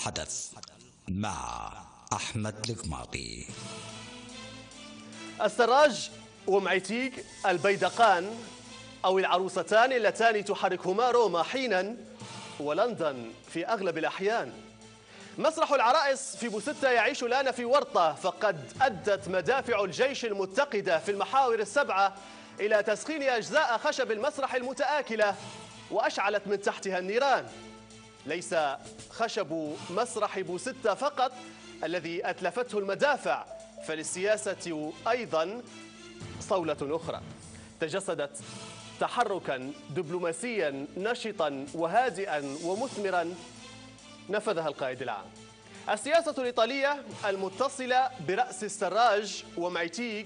الحدث مع أحمد القماطي. السراج ومعيتيق البيدقان أو العروستان اللتان تحركهما روما حينا ولندن في أغلب الأحيان. مسرح العرائس في بوستة يعيش الآن في ورطة، فقد أدت مدافع الجيش المتقدة في المحاور السبعة إلى تسخين أجزاء خشب المسرح المتآكلة وأشعلت من تحتها النيران. ليس خشب مسرح بوستة فقط الذي أتلفته المدافع، فللسياسة أيضا صولة أخرى تجسدت تحركا دبلوماسيا نشطا وهادئا ومثمرا نفذها القائد العام. السياسة الإيطالية المتصلة برأس السراج ومعيتيق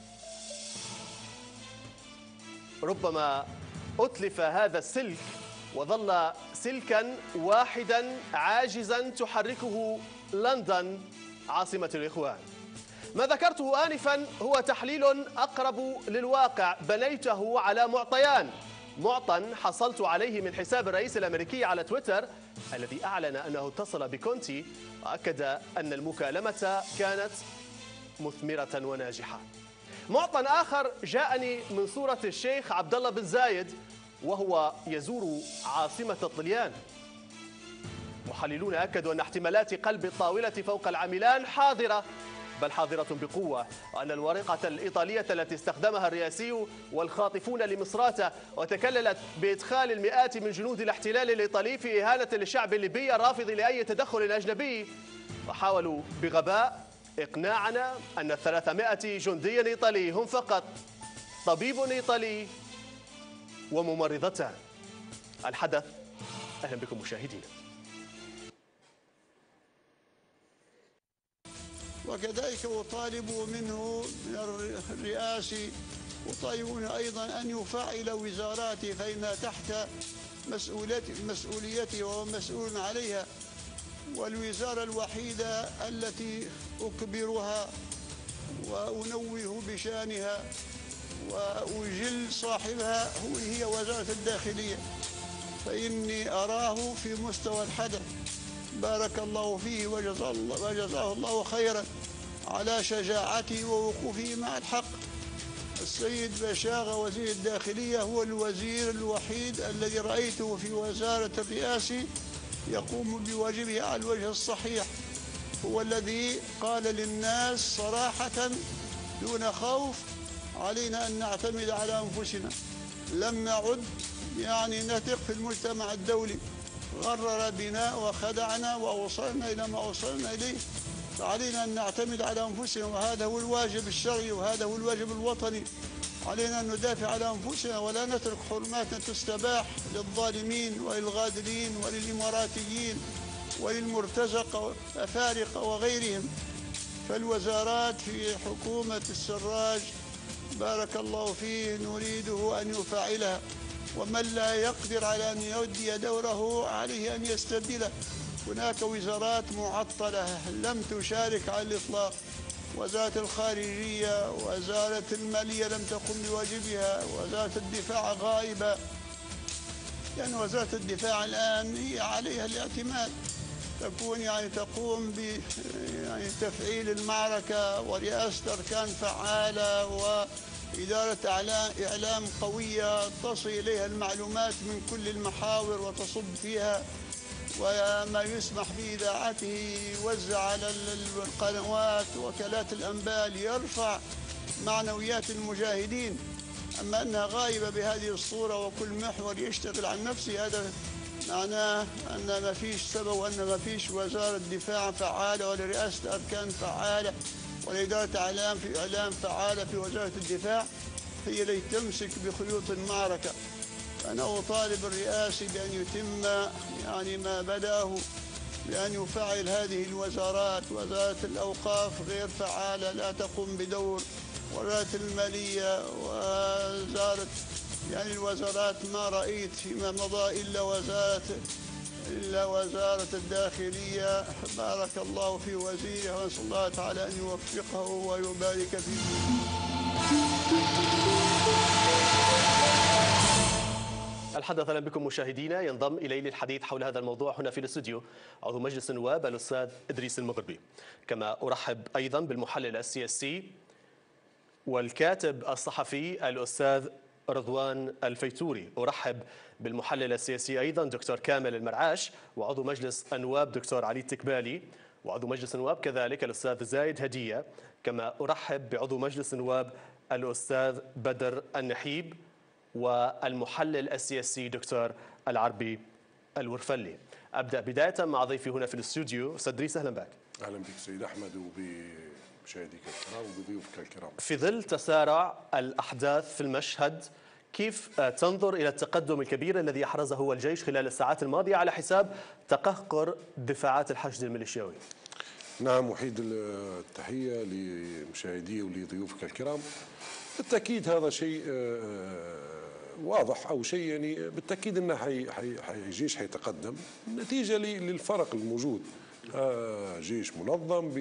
ربما أتلف هذا السلك وظل سلكا واحدا عاجزا تحركه لندن عاصمة الإخوان. ما ذكرته آنفا هو تحليل أقرب للواقع بنيته على معطيان: معطى حصلت عليه من حساب الرئيس الأمريكي على تويتر الذي أعلن أنه اتصل بكونتي وأكد أن المكالمة كانت مثمرة وناجحة. معطى آخر جاءني من صورة الشيخ عبد الله بن زايد وهو يزور عاصمة الطليان. محللون أكدوا أن احتمالات قلب الطاولة فوق العميلان حاضرة، بل حاضرة بقوة، وأن الورقة الإيطالية التي استخدمها الرئاسي والخاطفون لمصراتة وتكللت بإدخال المئات من جنود الاحتلال الإيطالي في إهانة للشعب الليبي الرافض لأي تدخل أجنبي، وحاولوا بغباء إقناعنا أن 300 جندي إيطالي هم فقط طبيب إيطالي وممرضتان. الحدث. أهلا بكم مشاهدينا. وكذلك أطالب منه من الرئاسي، أطالب أيضا أن يفعل وزاراته فإنها تحت مسؤوليته وهو مسؤول عليها، والوزارة الوحيدة التي أكبرها وأنوه بشأنها وأجل صاحبها هي وزارة الداخلية، فإني أراه في مستوى الحدث بارك الله فيه وجزاه الله خيرا على شجاعته ووقوفه مع الحق. السيد بشاغة وزير الداخلية هو الوزير الوحيد الذي رأيته في وزارة الرئاسة يقوم بواجبه على الوجه الصحيح، هو الذي قال للناس صراحة دون خوف: علينا أن نعتمد على أنفسنا، لم نعد نثق في المجتمع الدولي، غرر بنا وخدعنا وأوصلنا إلى ما وصلنا إليه، فعلينا أن نعتمد على أنفسنا، وهذا هو الواجب الشرعي وهذا هو الواجب الوطني. علينا أن ندافع على أنفسنا ولا نترك حرماتنا تستباح للظالمين وللغادرين وللإماراتيين وللمرتزقة والأفارقة وغيرهم. فالوزارات في حكومة السراج بارك الله فيه نريده أن يفعلها، ومن لا يقدر على أن يؤدي دوره عليه أن يستبدله. هناك وزارات معطلة لم تشارك على الإطلاق: وزارة الخارجية، وزارة المالية لم تقم بواجبها، وزارة الدفاع غائبة. وزارة الدفاع الآن هي عليها الاعتماد، تقوم بتفعيل المعركة ورئاسة أركان فعالة وإدارة إعلام قوية تصل إليها المعلومات من كل المحاور وتصب فيها، وما يسمح بإذاعته يوزع على القنوات وكالات الأنباء ليرفع معنويات المجاهدين. أما أنها غائبة بهذه الصورة وكل محور يشتغل عن نفسه، هذا معناه أن ما فيش سبب وأن ما فيش وزارة دفاع فعالة ولا رئاسة أركان فعالة ولا إدارة إعلام فعالة في وزارة الدفاع هي التي تمسك بخيوط المعركة. أنا أطالب الرئاسي بأن يتم ما بدأه، بأن يفعل هذه الوزارات. وزارة الأوقاف غير فعالة، لا تقوم بدور، وزارة المالية وزارة الوزارات ما رأيت فيما مضى إلا وزارة الداخلية. بارك الله في وزيره، ونسأل الله تعالى أن يوفقه ويبارك فيه. الحدث اهلا بكم مشاهدينا. ينضم الي للحديث حول هذا الموضوع هنا في الاستوديو عضو مجلس النواب الاستاذ ادريس المغربي، كما ارحب ايضا بالمحلل السياسي والكاتب الصحفي الاستاذ رضوان الفيتوري. ارحب بالمحلل السياسي ايضا دكتور كامل المرعاش، وعضو مجلس النواب دكتور علي التكبالي، وعضو مجلس النواب كذلك الاستاذ زايد هديه، كما ارحب بعضو مجلس النواب الاستاذ بدر النحيب والمحلل السياسي دكتور العربي الورفلي. ابدا بدايه مع ضيفي هنا في الاستوديو استاذ ادريس، اهلا بك. اهلا بك سيد احمد وبمشاهديك الكرام وبضيوفك الكرام. في ظل تسارع الاحداث في المشهد، كيف تنظر الى التقدم الكبير الذي احرزه الجيش خلال الساعات الماضيه على حساب تقهقر دفاعات الحشد الميليشياوي؟ نعم، أحيد التحية لمشاهدي ولضيوفك الكرام. بالتأكيد هذا شيء واضح أو شيء يعني بالتأكيد أنه الجيش حيتقدم نتيجة للفرق الموجود. جيش منظم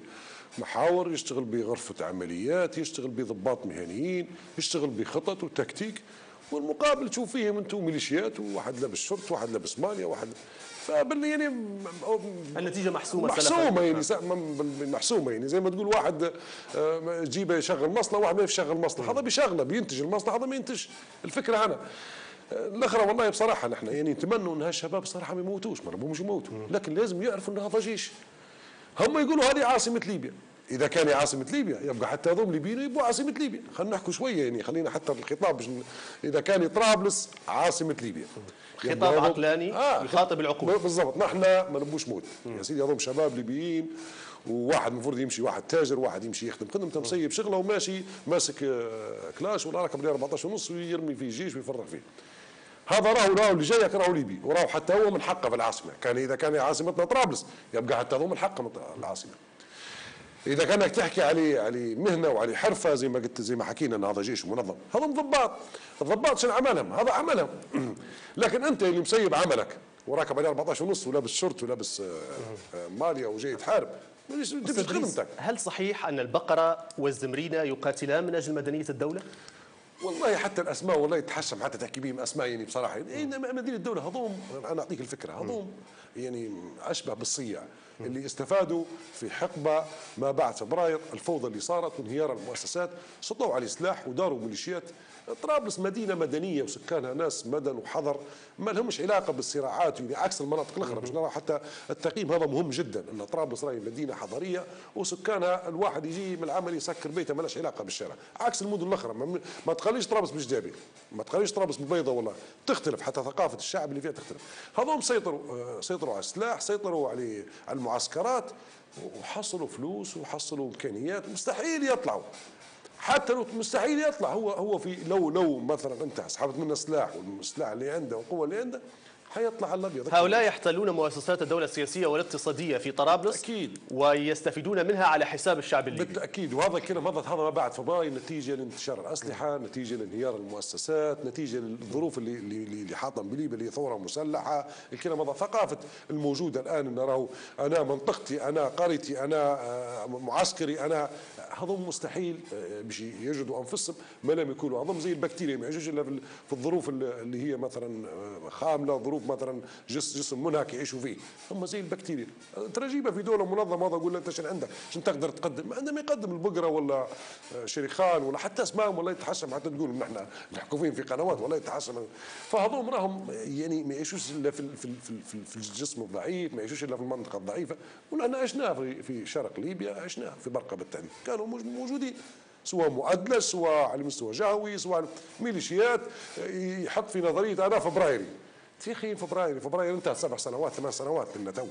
بمحاور، يشتغل بغرفة عمليات، يشتغل بضباط مهنيين، يشتغل بخطط وتكتيك، والمقابل تشوف فيهم انتم ميليشيات، وواحد لابس شرط، واحد لابس ماليه، واحد يعني النتيجه محسومه يعني محسومه يعني زي ما تقول واحد جيبه يشغل مصنع، واحد ما يشغل مصنع، هذا بيشغله بينتج المصنع، هذا ما ينتج. الفكره هنا الاخرى والله بصراحه نحن يعني نتمنى ان هالشباب صراحه ما يموتوش، ما نبغوش يموتوا، لكن لازم يعرفوا ان هذا جيش. هم يقولوا هذه عاصمه ليبيا، إذا كان عاصمة ليبيا يبقى حتى هذول ليبيين يبقوا عاصمة ليبيا، خلينا نحكوا شوية يعني، خلينا حتى الخطاب إذا كان طرابلس عاصمة ليبيا خطاب عقلاني يخاطب العقول. بالضبط، نحن ما نبوش موت يا سيدي، هذول شباب ليبيين، وواحد المفروض يمشي، واحد تاجر، واحد يمشي يخدم خدمته مسيب شغله وماشي ماسك كلاش ولا راكب 14 ونص ويرمي فيه الجيش ويفرغ فيه. هذا راهو اللي جايك راهو ليبي، وراهو حتى هو من حقه في العاصمة. كان إذا كان عاصمتنا طرابلس يبقى حتى هو من حقه العاصمة. إذا كانك تحكي على مهنة وعلى حرفة زي ما قلت، زي ما حكينا أن هذا جيش منظم، هذا ضباط، الضباط شنو عملهم؟ هذا عملهم. لكن أنت اللي مسيب عملك وراكب عليه 14 ونص ولابس شورت ولابس مالية وجاي تحارب، تمشي خدمتك. هل صحيح أن البقرة والزمرينة يقاتلان من أجل مدنية الدولة؟ والله حتى الاسماء والله يتحشم حتى تحكي بهم اسماء يعني بصراحه مدينه الدوله هذوم، انا اعطيك الفكره، هذوم يعني اشبه بالصيع اللي استفادوا في حقبه ما بعد فبراير، الفوضى اللي صارت وانهيار المؤسسات، سطوا على سلاح وداروا ميليشيات. طرابلس مدينه مدنيه وسكانها ناس مدن وحضر، ما لهمش علاقه بالصراعات يعني عكس المناطق الاخرى. باش نرى حتى التقييم هذا مهم جدا، ان طرابلس راهي مدينه حضريه وسكانها الواحد يجي من العمل يسكر بيته ما لهش علاقه بالشارع، عكس المدن الاخرى. ما تخليش طرابلس بالجدابي، ما تخليش طرابلس بالبيضاء، والله تختلف، حتى ثقافه الشعب اللي فيها تختلف. هذول سيطروا على السلاح، سيطروا على المعسكرات، وحصلوا فلوس وحصلوا امكانيات مستحيل يطلعوا. حتى لو مستحيل يطلع هو في لو مثلا انت سحبت منه السلاح والسلاح اللي عنده والقوه اللي عنده حيطلع على الابيض. هؤلاء يحتلون مؤسسات الدوله السياسيه والاقتصاديه في طرابلس اكيد، ويستفيدون منها على حساب الشعب الليبي. بالتاكيد، وهذا الكلام هذا ما بعد فبراير نتيجه لانتشار الاسلحه، نتيجه لانهيار المؤسسات، نتيجه للظروف اللي حاطه بليبيا اللي هي ثوره مسلحه. الكلام هذا ثقافه الموجوده الان، ان راهو انا منطقتي، انا قريتي، انا معسكري، انا هذول مستحيل باش يجدوا انفسهم ما لم يكونوا هذول زي البكتيريا، ما يعيشوش الا في الظروف اللي هي مثلا خامله، ظروف مثلا جسم منهك يعيشوا فيه. هم زي البكتيريا، ترى في دوله منظمه هذا اقول له انت شنو عندك؟ شنو تقدر تقدم؟ ما عندهم يقدم البقره ولا شريخان ولا حتى اسمائهم والله يتحشم، حتى تقول نحن محكوفين في قنوات والله يتحشم. فهذول راهم يعني ما يعيشوش الا في الجسم الضعيف، ما يعيشوش الا في المنطقه الضعيفه. ولأن عشناه في شرق ليبيا، عشناه في برقه بالتالي كانوا موجودين، سواء مؤدلج، سواء على مستوى جهوي، سواء ميليشيات. يحط في نظريه انا فبرايري، يا اخي فبراير انتهى 7 سنوات 8 سنوات لنا تو.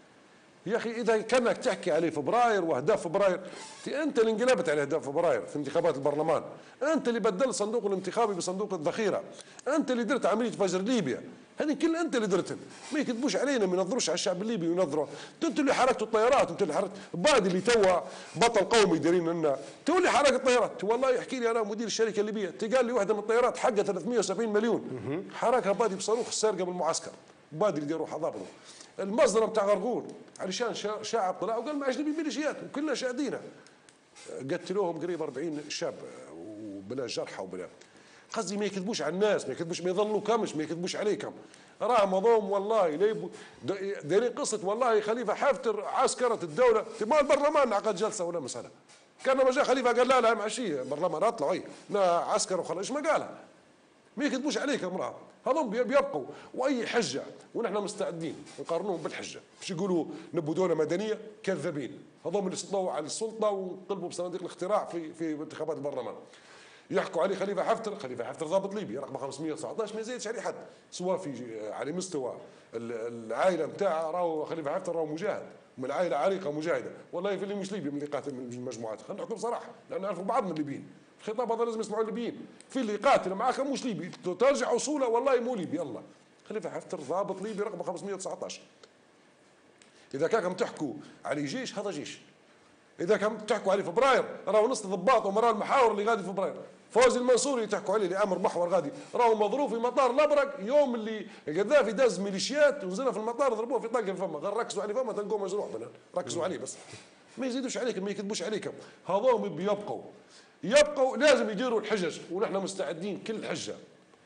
يا اخي اذا كانك تحكي عليه فبراير واهداف فبراير، انت اللي انقلبت على اهداف فبراير في انتخابات البرلمان، انت اللي بدلت صندوق الانتخابي بصندوق الذخيره، انت اللي درت عمليه فجر ليبيا، هذه كلها انت اللي درتها. ما يكذبوش علينا، ما ينظروش على الشعب الليبي وينظروا. انتوا اللي حركتوا الطيارات، انتوا اللي حركتوا بادي اللي توا بطل قومي دايرين لنا، انتوا اللي حركت الطيارات. والله يحكي لي انا مدير الشركه الليبيه، قال لي واحده من الطيارات حقها 370 مليون، حركها بادي بصاروخ السارقه من المعسكر، بادي اللي يروح حضابره. المصدر بتاع غرغور علشان شعب طلع وقال ما نبي ميليشيات وكلنا شاهدينه، قتلوهم قريب 40 شاب وبلا جرحى وبلا. قصدي ما يكذبوش على الناس، ما يكذبوش، ما يظلوكمش، ما يكذبوش عليكم. راه مظلوم والله دايرين قصه والله خليفه حفتر عسكره الدوله، تبغى البرلمان عقد جلسه ولا مساله. كان ما جاء خليفه قال لا معشيه برلمان اطلعوا اي عسكر وخلاص، ايش ما قالها. ما يكذبوش عليكم راه هذول بيبقوا، واي حجه ونحن مستعدين نقارنوهم بالحجه، باش يقولوا نبوا دوله مدنيه كذابين، هذول اللي استطاعوا على السلطه وانقلبوا بصناديق الاقتراع في انتخابات البرلمان. يحكوا عليه خليفه حفتر ضابط ليبي رقم 519 ما يزيدش عليه حد، سواء في على مستوى العائله نتاعه راهو خليفه حفتر راهو مجاهد من العائله عريقه مجاهده، والله في اللي مش ليبي من اللي قاتل من المجموعات، خلينا نحكوا بصراحه لان نعرفوا بعض من الليبيين، الخطاب هذا لازم يسمعوا الليبيين، في اللي قاتل معاك مش ليبي ترجع اصوله والله مو ليبي، يلا خليفه حفتر ضابط ليبي رقم 519. اذا كان تحكوا عليه جيش هذا جيش، اذا كان تحكوا عليه فبراير راهو نص ضباط ومراه المحاور اللي غادي في فبراير، فوزي المنصوري تحكوا عليه اللي امر محور غادي راهو مضروب في مطار الابرق يوم اللي القذافي داز ميليشيات ونزلنا في المطار ضربوه في طلقه في فمه، غير ركزوا عليه فمه تلقوه مجروح ركزوا عليه بس، ما يزيدوش عليكم ما يكذبوش عليكم، هذول يبقوا لازم يديروا الحجج، ونحن مستعدين كل حجه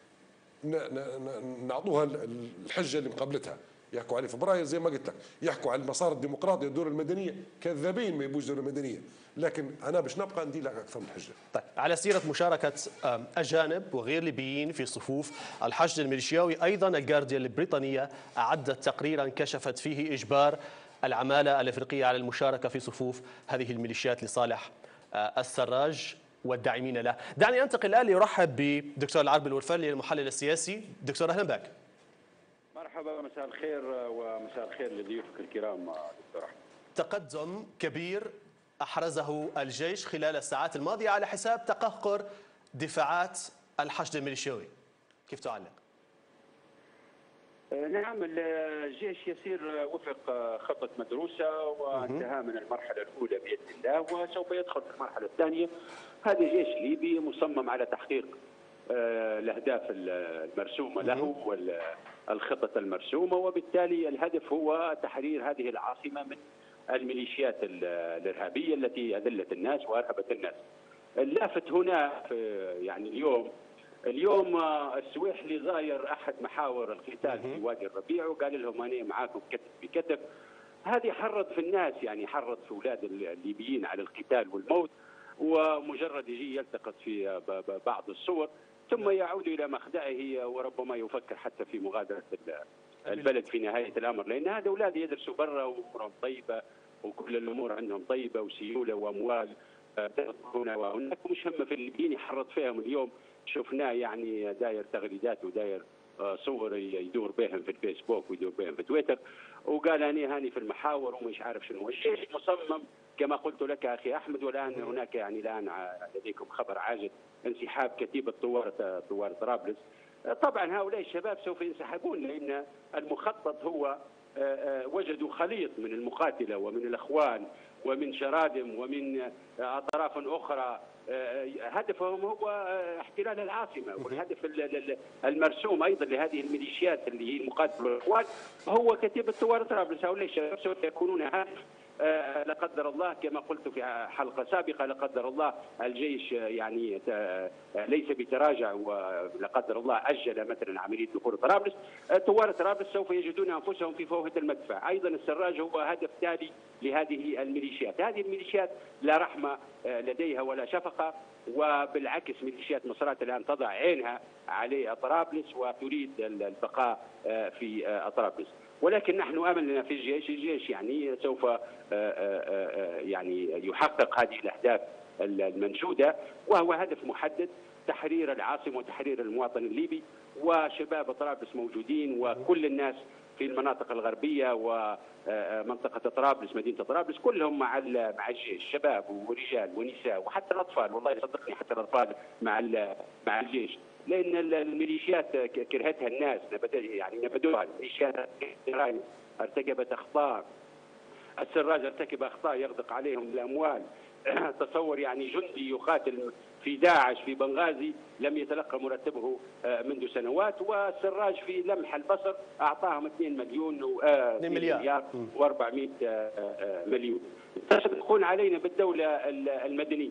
نعطوها الحجه اللي مقابلتها. يحكوا عليه فبراير زي ما قلت لك، يحكوا على المسار الديمقراطي الدوله المدنيه كذابين، ما يبوش دوله مدنيه، لكن انا باش نبقى ندير لك اكثر من حجه. طيب على سيره مشاركه اجانب وغير ليبيين في صفوف الحشد الميليشياوي، ايضا الجارديان البريطانيه اعدت تقريرا كشفت فيه اجبار العماله الافريقيه على المشاركه في صفوف هذه الميليشيات لصالح السراج والداعمين له. دعني انتقل الان لارحب بدكتور العربي الورفلي المحلل السياسي. دكتور اهلا بك. مرحبا، مساء الخير ومساء الخير لضيوفك الكرام دكتور احمد. تقدم كبير احرزه الجيش خلال الساعات الماضيه على حساب تقهقر دفاعات الحشد الميليشياوي، كيف تعلق؟ نعم، الجيش يسير وفق خطة مدروسة وانتهى من المرحلة الأولى بإذن الله وسوف يدخل في المرحلة الثانية. هذا جيش ليبي مصمم على تحقيق الأهداف المرسومة له والخطط المرسومة، وبالتالي الهدف هو تحرير هذه العاصمة من الميليشيات الإرهابية التي أذلت الناس وأرهبت الناس. اللافت هنا يعني اليوم السويحلي زاير احد محاور القتال في وادي الربيع وقال لهم انا معاكم كتف بكتف. هذه حرض في الناس، يعني حرض في اولاد الليبيين على القتال والموت، ومجرد يجي يلتقط في بعض الصور ثم يعود الى مخدعه وربما يفكر حتى في مغادره البلد في نهايه الامر، لان هذا اولاد يدرسوا برا وامورهم طيبه وكل الامور عندهم طيبه وسيوله واموال هنا وهناك، مش هم في الليبيين يحرض فيهم. اليوم شفناه يعني داير تغريدات وداير صور يدور بهم في الفيسبوك ويدور بهم في تويتر، وقال أنا هاني في المحاور ومش عارف شنو. الجيش مصمم كما قلت لك أخي أحمد، والآن هناك يعني الآن لديكم خبر عاجل انسحاب كتيبة طوار طرابلس. طبعا هؤلاء الشباب سوف ينسحبون، لأن المخطط هو وجدوا خليط من المقاتلة ومن الأخوان ومن شرادم ومن أطراف أخرى هدفهم هو احتلال العاصمة، والهدف المرسوم أيضا لهذه الميليشيات اللي هي المقاتلة والإخوان هو كتيبة ثوار طرابلس. هؤلاء الشباب سوف يكونون هدف لا قدر الله كما قلت في حلقة سابقة، لا قدر الله الجيش يعني ليس بتراجع ولا قدر الله أجل مثلا عملية دخول طرابلس، ثوار طرابلس سوف يجدون أنفسهم في فوهة المدفع. أيضا السراج هو هدف تالي لهذه الميليشيات. هذه الميليشيات لا رحمة لديها ولا شفقة، وبالعكس ميليشيات مصرات الآن تضع عينها على طرابلس وتريد البقاء في طرابلس. ولكن نحن املنا في الجيش يعني سوف يعني يحقق هذه الاهداف المنشوده، وهو هدف محدد: تحرير العاصمه وتحرير المواطن الليبي. وشباب طرابلس موجودين وكل الناس في المناطق الغربيه ومنطقه طرابلس مدينه طرابلس كلهم مع الجيش، شباب ورجال ونساء وحتى الاطفال، والله يصدقني حتى الاطفال مع الجيش، لان الميليشيات كرهتها الناس، نبذوها. الميليشيات ارتكبت اخطاء، السراج ارتكب اخطاء يغدق عليهم الاموال. تصور يعني جندي يقاتل في داعش في بنغازي لم يتلقى مرتبه منذ سنوات، والسراج في لمح البصر اعطاهم 2 مليار و400 مليون. تشدقون علينا بالدوله المدنيه.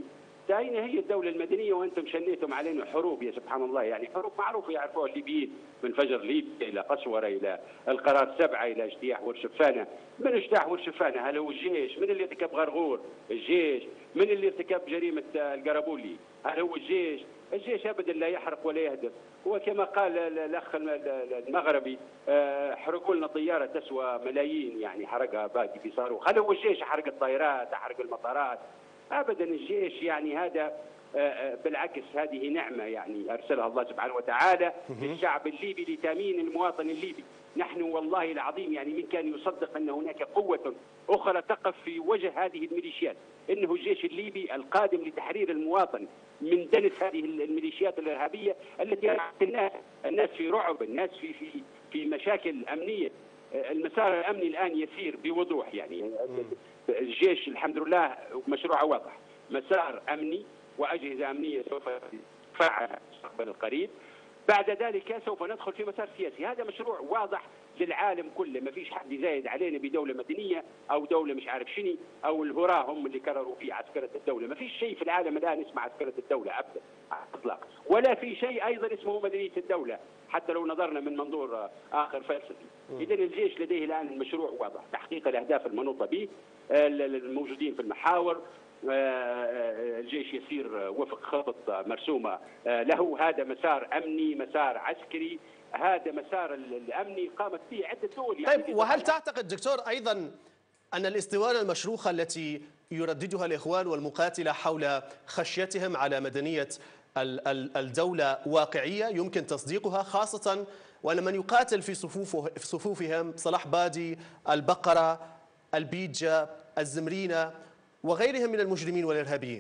أين هي الدولة المدنية وأنتم شنيتم علينا حروب يا سبحان الله؟ يعني حروب معروفة يعرفوها الليبيين، من فجر ليبيا إلى قسورة إلى القرار 7 إلى اجتياح ورشفانة. من اجتاح ورشفانة؟ هل هو الجيش؟ من اللي ارتكب غرغور؟ الجيش. من اللي ارتكب جريمة القرابولي؟ هل هو الجيش؟ الجيش أبدا لا يحرق ولا يهدم. وكما قال الأخ المغربي حرقوا لنا طيارة تسوى ملايين، يعني حرقها باقي بصاروخ. هل هو الجيش حرق الطائرات، حرق المطارات؟ ابدا الجيش يعني هذا بالعكس هذه نعمه يعني ارسلها الله سبحانه وتعالى للشعب الليبي لتامين المواطن الليبي. نحن والله العظيم يعني من كان يصدق ان هناك قوه اخرى تقف في وجه هذه الميليشيات، انه الجيش الليبي القادم لتحرير المواطن من دنس هذه الميليشيات الارهابيه التي جعلت الناس في رعب، الناس في مشاكل امنيه. المسار الامني الان يسير بوضوح، يعني الجيش الحمد لله مشروعه واضح، مسار امني واجهزه امنيه سوف تفعل في المستقبل القريب. بعد ذلك سوف ندخل في مسار سياسي، هذا مشروع واضح للعالم كله، ما فيش حد يزايد علينا بدوله مدنيه او دوله مش عارف شنو، او الهراء هم اللي قرروا في عسكره الدوله. ما فيش شيء في العالم الان اسمه عسكره الدوله ابدا على الاطلاق، ولا في شيء ايضا اسمه مدنيه الدوله حتى لو نظرنا من منظور اخر فلسفي. اذا الجيش لديه الان المشروع واضح، تحقيق الاهداف المنوطه به، الموجودين في المحاور. الجيش يسير وفق خطط مرسومه له، هذا مسار امني، مسار عسكري، هذا مسار الامني قامت به عده دول. يعني طيب، وهل تعتقد دكتور ايضا ان الاسطوانه المشروخه التي يرددها الاخوان والمقاتله حول خشيتهم على مدنيه الدوله واقعيه يمكن تصديقها، خاصه وان من يقاتل في صفوفهم صلاح بادي، البقره، البيجه، الزمرينه وغيرهم من المجرمين والارهابيين؟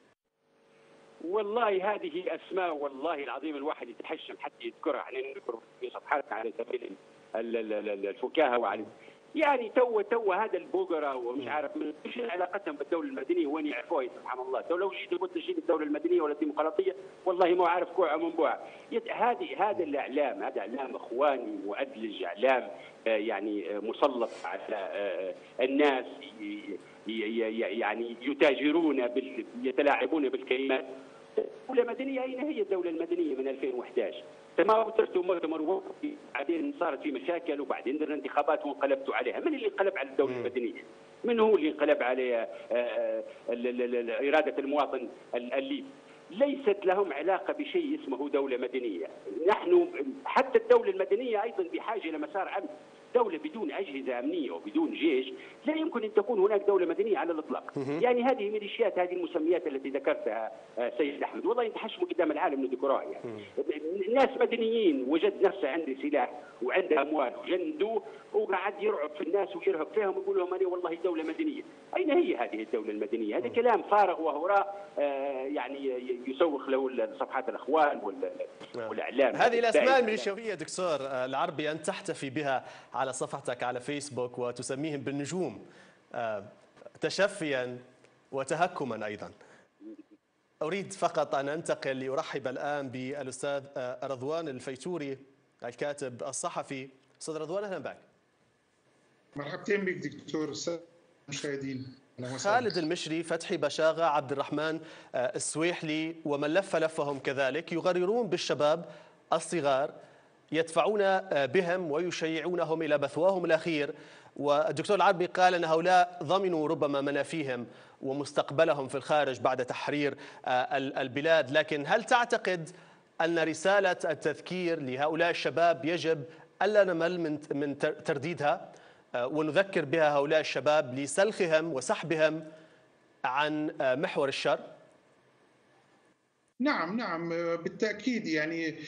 والله هذه اسماء والله العظيم الواحد يتحشم حتى يذكرها، يعني نذكر في صفحاتنا على سبيل الفكاهه وعلى يعني تو هذا البوغرة ومش عارف من ايش علاقتهم بالدوله المدنيه وين يعرفوها سبحان الله. لو جيت قلت شيء الدوله المدنيه ولا الديمقراطيه والله ما عارف كوع من بوع. هذا الاعلام، هذا اعلام اخواني مؤدلج، اعلام يعني مسلط على الناس، يعني يتاجرون يتلاعبون بالكلمات. الدوله المدنيه اين هي الدوله المدنيه من 2011؟ ما درتوا مؤتمر بعدين صارت في مشاكل وبعدين درنا انتخابات وانقلبتوا عليها. من اللي انقلب على الدوله المدنيه؟ من هو اللي انقلب على اراده المواطن الليبي؟ ليست لهم علاقه بشيء اسمه دوله مدنيه. نحن حتى الدوله المدنيه ايضا بحاجه الى مسار امن. دولة بدون أجهزة أمنية وبدون جيش لا يمكن أن تكون هناك دولة مدنية على الإطلاق. يعني هذه ميليشيات، هذه المسميات التي ذكرتها سيد أحمد والله ينتحشموا قدام العالم نذكروها. يعني ناس مدنيين وجد نفسه عنده سلاح وعنده أموال وجندوه وقاعد يرعب في الناس ويرهب فيهم ويقول لهم أنا والله دولة مدنية. أين هي هذه الدولة المدنية؟ هذا كلام فارغ وهراء يعني يسوق له صفحات الأخوان والإعلام. هذه الأسماء الميليشيوية دكتور العربي أن تحتفي بها على صفحتك على فيسبوك وتسميهم بالنجوم تشفيا وتهكما أيضا. أريد فقط أن أنتقل لأرحب الآن بالأستاذ رضوان الفيتوري الكاتب الصحفي. أستاذ رضوان أهلا بك. مرحبتين بك دكتور. مشاهدين خالد المشري، فتحي بشاغة، عبد الرحمن السويحلي ومن لف لفهم كذلك يغررون بالشباب الصغار، يدفعون بهم ويشيعونهم إلى مثواهم الأخير. والدكتور العربي قال أن هؤلاء ضمنوا ربما منافيهم ومستقبلهم في الخارج بعد تحرير البلاد. لكن هل تعتقد أن رسالة التذكير لهؤلاء الشباب يجب ألا نمل من ترديدها ونذكر بها هؤلاء الشباب لسلخهم وسحبهم عن محور الشر؟ نعم بالتأكيد. يعني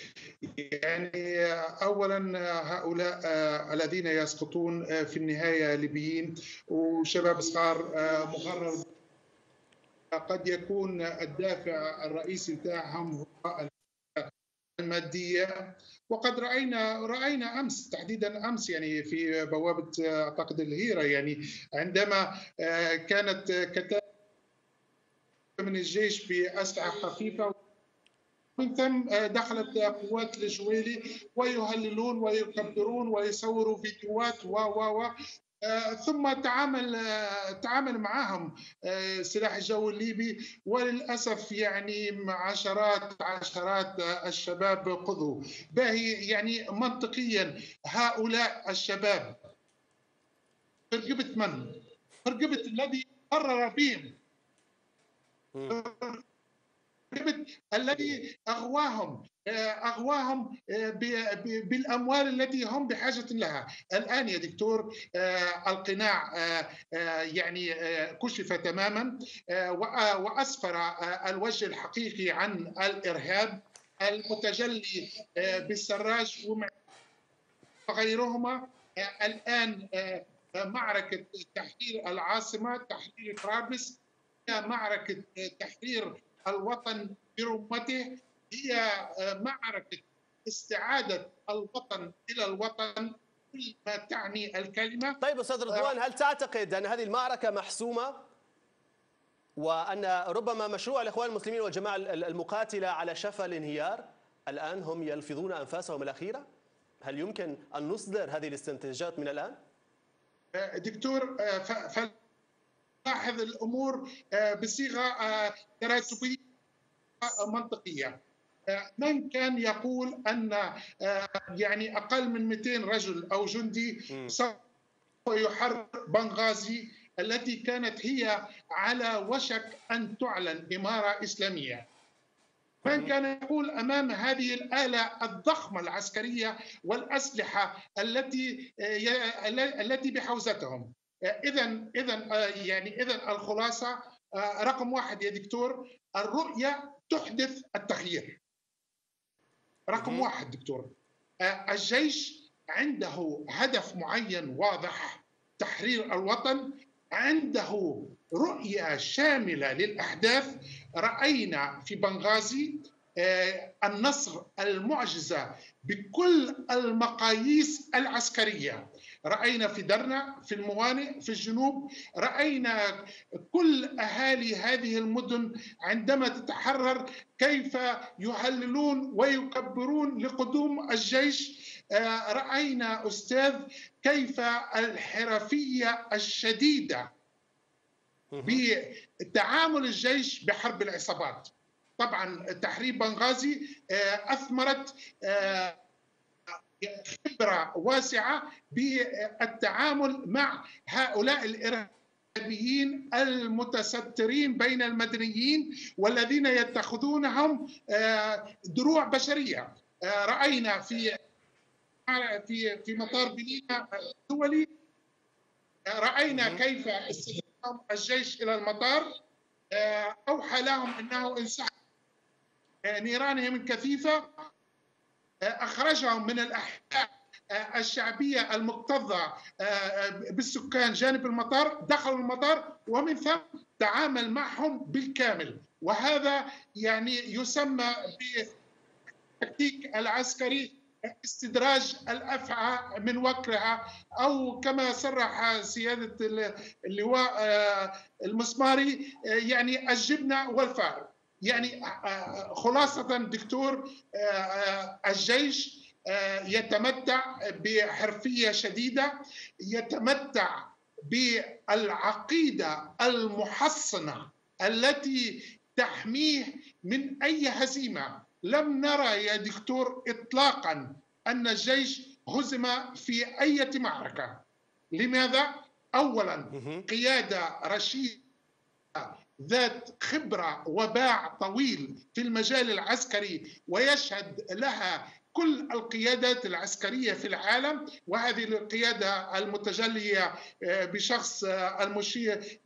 أولا هؤلاء الذين يسقطون في النهاية ليبيين وشباب صغار مغرر، قد يكون الدافع الرئيسي بتاعهم هو المادية. وقد رأينا أمس، تحديدا أمس يعني في بوابة أعتقد الهيرة، يعني عندما كانت كتائب من الجيش بأسلحة خفيفة من ثم دخلت قوات الجويلي ويهللون ويكبرون ويصوروا فيديوهات ثم تعامل معهم سلاح الجو الليبي، وللاسف يعني عشرات الشباب قضوا. باهي يعني منطقيا هؤلاء الشباب في رقبة من؟ في رقبة الذي قرر بهم، الذي أغواهم بالأموال التي هم بحاجة لها. الآن يا دكتور القناع يعني كشف تماما، وأسفر الوجه الحقيقي عن الإرهاب المتجلي بالسراج وغيرهما. الآن معركة تحرير العاصمة، تحرير طرابلس، هي معركة تحرير الوطن برمته، هي معركة استعادة الوطن إلى الوطن كل ما تعني الكلمة. طيب أستاذ رضوان، هل تعتقد أن هذه المعركة محسومة، وأن ربما مشروع الإخوان المسلمين والجماعة المقاتلة على شفا الانهيار؟ الآن هم يلفظون أنفاسهم الأخيرة. هل يمكن أن نصدر هذه الاستنتاجات من الآن؟ دكتور، فلاحظ الأمور بصيغة تراتبية منطقية. من كان يقول أن يعني أقل من 200 رجل أو جندي سوف يحرر بنغازي التي كانت هي على وشك أن تعلن إمارة إسلامية؟ من كان يقول أمام هذه الآلة الضخمة العسكرية والأسلحة التي بحوزتهم؟ إذا الخلاصة رقم واحد يا دكتور، الرؤية تحدث التغيير. رقم واحد دكتور، الجيش عنده هدف معين واضح، تحرير الوطن، عنده رؤية شاملة للأحداث. رأينا في بنغازي النصر المعجزة بكل المقاييس العسكرية، رأينا في درنا، في الموانئ، في الجنوب، رأينا كل أهالي هذه المدن عندما تتحرر كيف يهللون ويكبرون لقدوم الجيش. رأينا أستاذ كيف الحرفية الشديدة بتعامل الجيش بحرب العصابات. طبعا تحرير بنغازي أثمرت خبرة واسعة بالتعامل مع هؤلاء الإرهابيين المتسترين بين المدنيين والذين يتخذونهم دروع بشرية. رأينا في مطار بنينا الدولي، رأينا كيف استخدام الجيش إلى المطار، أوحى لهم أنه انسحب نيرانهم الكثيفة، أخرجهم من الأحياء الشعبية المكتظة بالسكان جانب المطار، دخلوا المطار ومن ثم تعامل معهم بالكامل. وهذا يعني يسمى بالتكتيك العسكري استدراج الأفعى من وكرها، أو كما صرح سيادة اللواء المسماري يعني الجبنة والفار. يعني خلاصة دكتور، الجيش يتمتع بحرفية شديدة، يتمتع بالعقيدة المحصنة التي تحميه من أي هزيمة. لم نرى يا دكتور إطلاقا أن الجيش هزم في أي معركة. لماذا؟ أولا قيادة رشيدة ذات خبرة وباع طويل في المجال العسكري، ويشهد لها كل القيادات العسكرية في العالم، وهذه القيادة المتجلية بشخص المشير،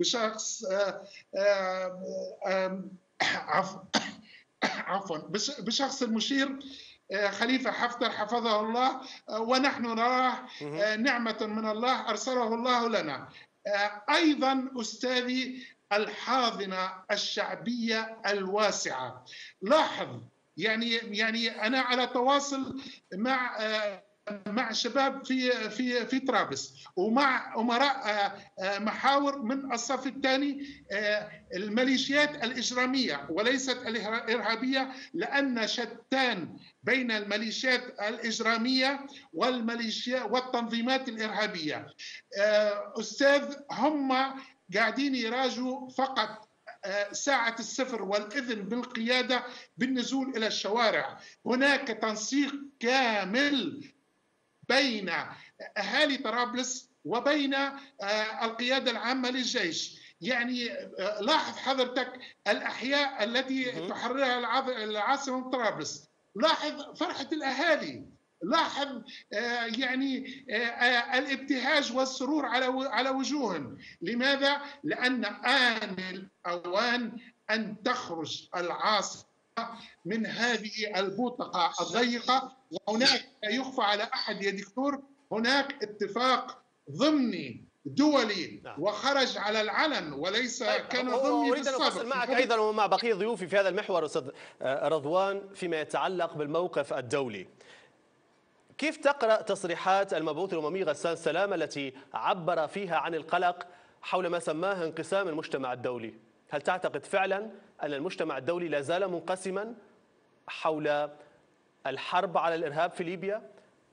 بشخص المشير خليفة حفتر حفظه الله، ونحن نراه نعمة من الله أرسله الله لنا. أيضا أستاذي الحاضنة الشعبية الواسعة. لاحظ يعني أنا على تواصل مع مع شباب في طرابلس، ومع امراء محاور من الصف الثاني، الميليشيات الاجراميه وليست الارهابيه، لان شتان بين الميليشيات الاجراميه والميليشيات والتنظيمات الارهابيه. استاذ، هم قاعدين يراجعوا فقط ساعة الصفر والإذن بالقيادة بالنزول إلى الشوارع. هناك تنسيق كامل بين أهالي طرابلس وبين القيادة العامة للجيش. يعني لاحظ حضرتك الأحياء التي تحررها العاصمة طرابلس، لاحظ فرحة الأهالي، لاحظ يعني الابتهاج والسرور على وجوههم. لماذا؟ لأن آن الأوان أن تخرج العاصمة من هذه البوتقة الضيقة. وهناك لا يخفى على أحد يا دكتور، هناك اتفاق ضمني دولي وخرج على العلن وليس كان ضمني أريد أن أفصل معك أيضا ومع بقية ضيوفي في هذا المحور أستاذ رضوان فيما يتعلق بالموقف الدولي. كيف تقرأ تصريحات المبعوث الأممي غسان سلامة التي عبر فيها عن القلق حول ما سماه انقسام المجتمع الدولي؟ هل تعتقد فعلا أن المجتمع الدولي لا زال منقسما حول الحرب على الإرهاب في ليبيا؟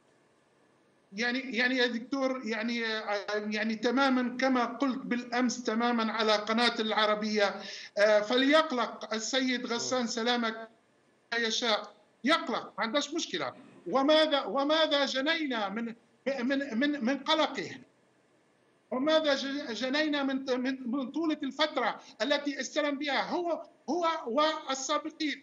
يعني يا دكتور، يعني تماما كما قلت بالامس تماما على قناه العربيه، فليقلق السيد غسان سلامه يشاء، يقلق، ما عندهاش مشكله. وماذا جنينا من قلقه؟ وماذا جنينا من طولة الفترة التي استلم بها هو والسابقين،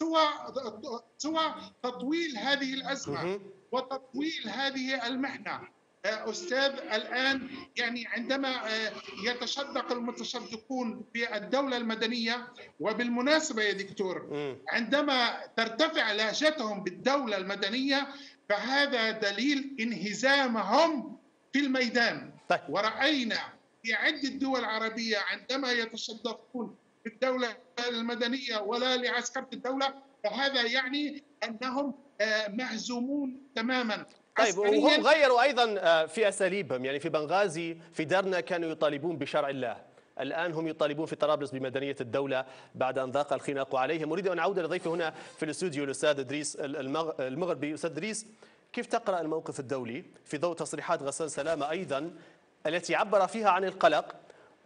سوى تطويل هذه الأزمة وتطويل هذه المحنة. أستاذ، الآن يعني عندما يتشدق المتشدقون بالدولة المدنية، وبالمناسبة يا دكتور عندما ترتفع لهجتهم بالدولة المدنية فهذا دليل انهزامهم في الميدان. طيب. ورأينا في عدة دول عربية عندما يتشدقون بالدولة المدنية ولا لعسكرة الدولة فهذا يعني أنهم مهزومون تماما. طيب، وهم غيروا أيضا في أساليبهم، يعني في بنغازي في درنا كانوا يطالبون بشرع الله، الآن هم يطالبون في طرابلس بمدنية الدولة بعد أن ضاق الخناق عليهم. أريد أن أعود لضيفي هنا في الاستوديو الأستاذ إدريس المغربي. أستاذ إدريس، كيف تقرأ الموقف الدولي في ضوء تصريحات غسان سلامة أيضا التي عبر فيها عن القلق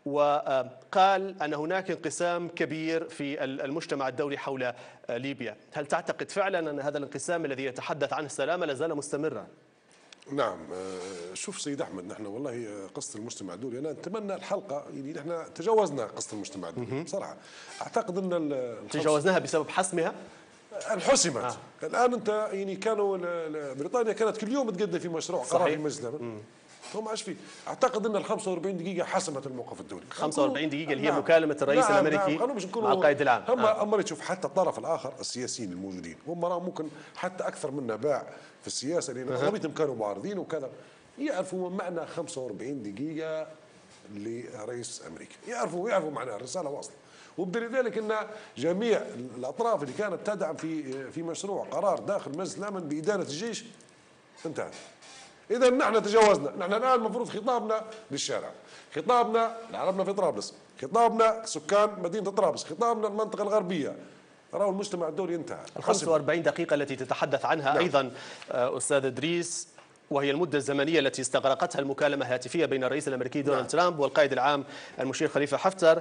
وقال أن هناك انقسام كبير في المجتمع الدولي حول ليبيا؟ هل تعتقد فعلا أن هذا الانقسام الذي يتحدث عنه سلامة لازال مستمرا؟ نعم. شوف سيد أحمد، نحن والله قصة المجتمع الدولي أنا نتمنى الحلقة يعني نحن تجاوزنا قصة المجتمع الدولي بصراحة. أعتقد أن تجاوزناها بسبب حسمها؟ انحسمت. الآن أنت يعني كانوا بريطانيا كانت كل يوم تقدم في مشروع قرار في المجلس الأمن، هم عاش فيه. اعتقد ان ال 45 دقيقه حسمت الموقف الدولي. 45 دقيقه اللي هي مكالمه الرئيس الامريكي مع القائد العام. اما تشوف حتى الطرف الاخر السياسيين الموجودين هم ممكن حتى اكثر منا باع في السياسه، لان اغلبيتهم كانوا معارضين وكذا، يعرفوا معنى 45 دقيقه لرئيس امريكا، يعرفوا معنى الرساله واصله. وبدليل ذلك ان جميع الاطراف اللي كانت تدعم في مشروع قرار داخل مجلس الامن بادانه الجيش انتهت. إذا نحن تجاوزنا، نحن الآن المفروض خطابنا للشارع، خطابنا لعربنا في طرابلس، خطابنا سكان مدينة طرابلس، خطابنا المنطقة الغربية. راهو المجتمع الدولي انتهى. ال 45 دقيقة التي تتحدث عنها نعم. أيضا أستاذ إدريس، وهي المدة الزمنية التي استغرقتها المكالمة الهاتفية بين الرئيس الأمريكي دونالد ترامب والقائد العام المشير خليفة حفتر.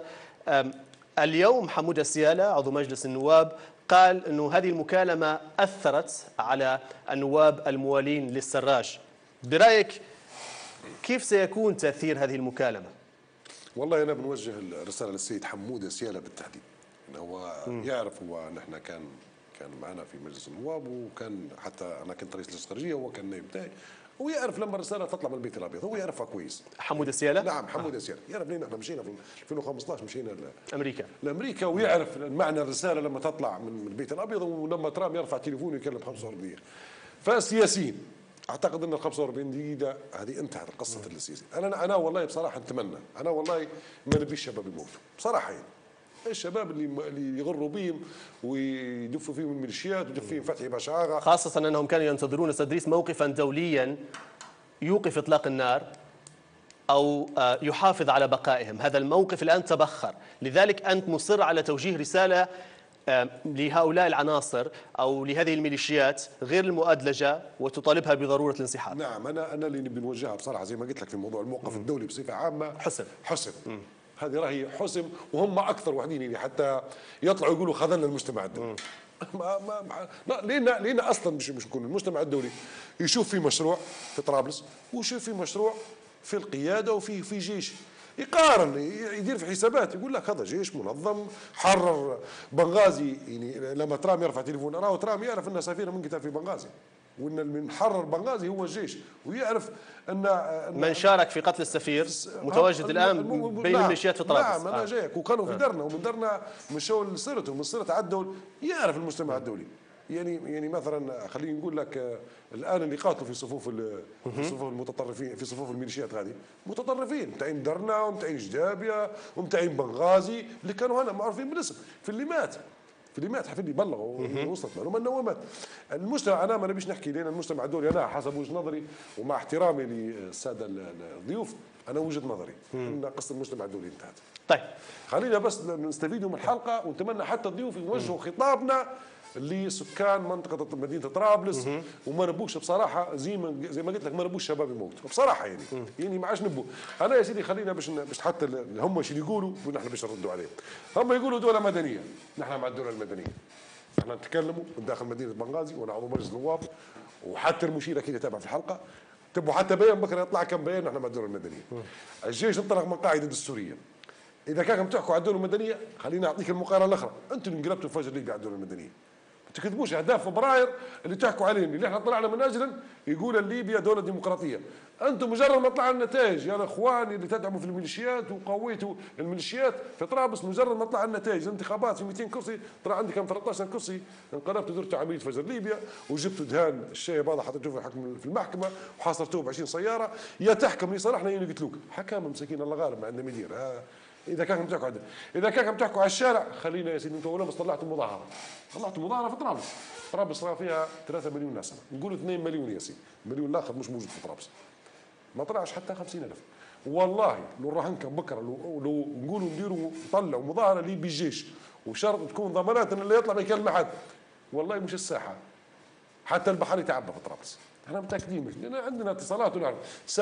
اليوم حمودة سيالة عضو مجلس النواب قال أنه هذه المكالمة أثرت على النواب الموالين للسراج. برأيك كيف سيكون تأثير هذه المكالمة؟ والله أنا بنوجه الرسالة للسيد حمودة سيالة بالتحديد، إنه هو يعرف، هو نحن كان معنا في مجلس النواب، وكان حتى أنا كنت رئيس الخارجية وهو كان نائب بتاعي، ويعرف لما الرسالة تطلع من البيت الأبيض هو يعرفها كويس. حمودة سيالة؟ نعم حمودة سيالة يعرف لين احنا مشينا في 2015 مشينا لأمريكا، ويعرف معنى الرسالة لما تطلع من البيت الأبيض، ولما ترامب يرفع تليفونه ويكلم 45 دقيقة. فالسياسيين اعتقد ان ال 45 دقيقة هذه انتهت قصة السياسيين. انا والله بصراحة نتمنى، انا والله ما نبيش الشباب يموتوا بصراحة يعني. الشباب اللي يغروا بهم ويدفوا فيهم الميليشيات ويدفوا فيهم فتحي باشا، خاصة أنهم كانوا ينتظرون تدريس موقفا دوليا يوقف إطلاق النار أو يحافظ على بقائهم. هذا الموقف الآن تبخر، لذلك أنت مصر على توجيه رسالة لهؤلاء العناصر أو لهذه الميليشيات غير المؤدلجة وتطالبها بضرورة الانسحاب. نعم، أنا اللي نبي نوجهها بصراحة زي ما قلت لك في موضوع الموقف الدولي بصفة عامة، حسم. هذه راهي حسم، وهم أكثر واحدين يعني حتى يطلعوا يقولوا خذلنا المجتمع الدولي. لأن أصلا مش يكون المجتمع الدولي يشوف في مشروع في طرابلس ويشوف في مشروع في القيادة وفي جيش، يقارن يدير في حسابات، يقول لك هذا جيش منظم حرر بنغازي. يعني لما ترامي يرفع تليفون راهو ترامي يعرف ان سفينه من قتال في بنغازي، وان من حرر بنغازي هو الجيش، ويعرف ان من شارك في قتل السفير متواجد الان بين الميليشيات في طرابلس. نعم، انا جايك، وكانوا في درنا ومن درنا مشوا لسيرته ومن سيرته عدوا. يعرف المجتمع الدولي يعني مثلا خليني نقول لك الان اللي قاتلوا في صفوف المتطرفين، في صفوف الميليشيات هذه متطرفين متاعين درنا ومتاعين جدابيه ومتاعين بنغازي اللي كانوا هنا معروفين بالاسم. في اللي مات في اللي بلغوا وصلت معلومه انه هو مات. المجتمع، انا ما نبيش نحكي لان المجتمع الدولي، انا حسب وجهه نظري ومع احترامي للساده الضيوف، انا وجهه نظري ان قصه المجتمع الدولي انتهت. طيب خلينا بس نستفيدوا من الحلقه، ونتمنى حتى الضيوف يوجهوا خطابنا لسكان منطقه مدينه طرابلس، وما نبوش بصراحه زي ما قلت لك، ما نبوش شباب يموتوا بصراحه يعني ما عادش نبو. انا يا سيدي خلينا باش حتى هم شو يقولوا ونحن باش نردوا عليهم. هم يقولوا دوله مدنيه، نحن مع الدوله المدنيه. احنا نتكلموا من داخل مدينه بنغازي، وانا عضو مجلس النواب، وحتى المشير اكيد يتابع في الحلقه، تبوا حتى بيان بكره يطلع كم بيان. نحن مع الدوله المدنيه. الجيش انطلق من قاعده دستوريه. اذا كانوا تحكوا على الدوله المدنيه، خليني اعطيك المقارنه الاخرى. انتم اللي انقلبتوا الفجر الليبي على الدوله المدنيه. ما تكذبوش اهداف فبراير اللي تحكوا عليهم اللي احنا طلعنا من اجلهم، يقول ليبيا دوله ديمقراطيه. انتم مجرد ما طلع النتائج يا اخواني اللي تدعموا في الميليشيات وقويتوا الميليشيات في طرابلس، مجرد ما طلع النتائج الانتخابات في 200 كرسي، طلع عندي كم 13 كرسي، انقلبتوا درتوا عمليه فجر ليبيا وجبتوا دهان الشايب هذا حطيتوه في المحكمه وحاصرتوه ب 20 سياره. يا تحكم لصالحنا يا يقتلوك. حكام مساكين الله غالب ما عندنا مدير. اذا كان تحكوا اذا كان تحكوا على الشارع، خلينا يا سيدي انتم ولا بس طلعتوا مظاهره في طرابلس. طرابلس راه فيها 3 مليون ناس، نقولوا 2 مليون يا سيدي، المليون الاخر مش موجود في طرابلس، ما طلعش حتى 50,000. والله لو راهنك بكره لو نقولوا نديروا نطلعوا مظاهره لي بالجيش وشرط تكون ضمانات ان اللي يطلع ما يكلم حد، والله مش الساحه حتى البحر يتعبى في طرابلس. احنا متاكدين لان عندنا اتصالات ونعرف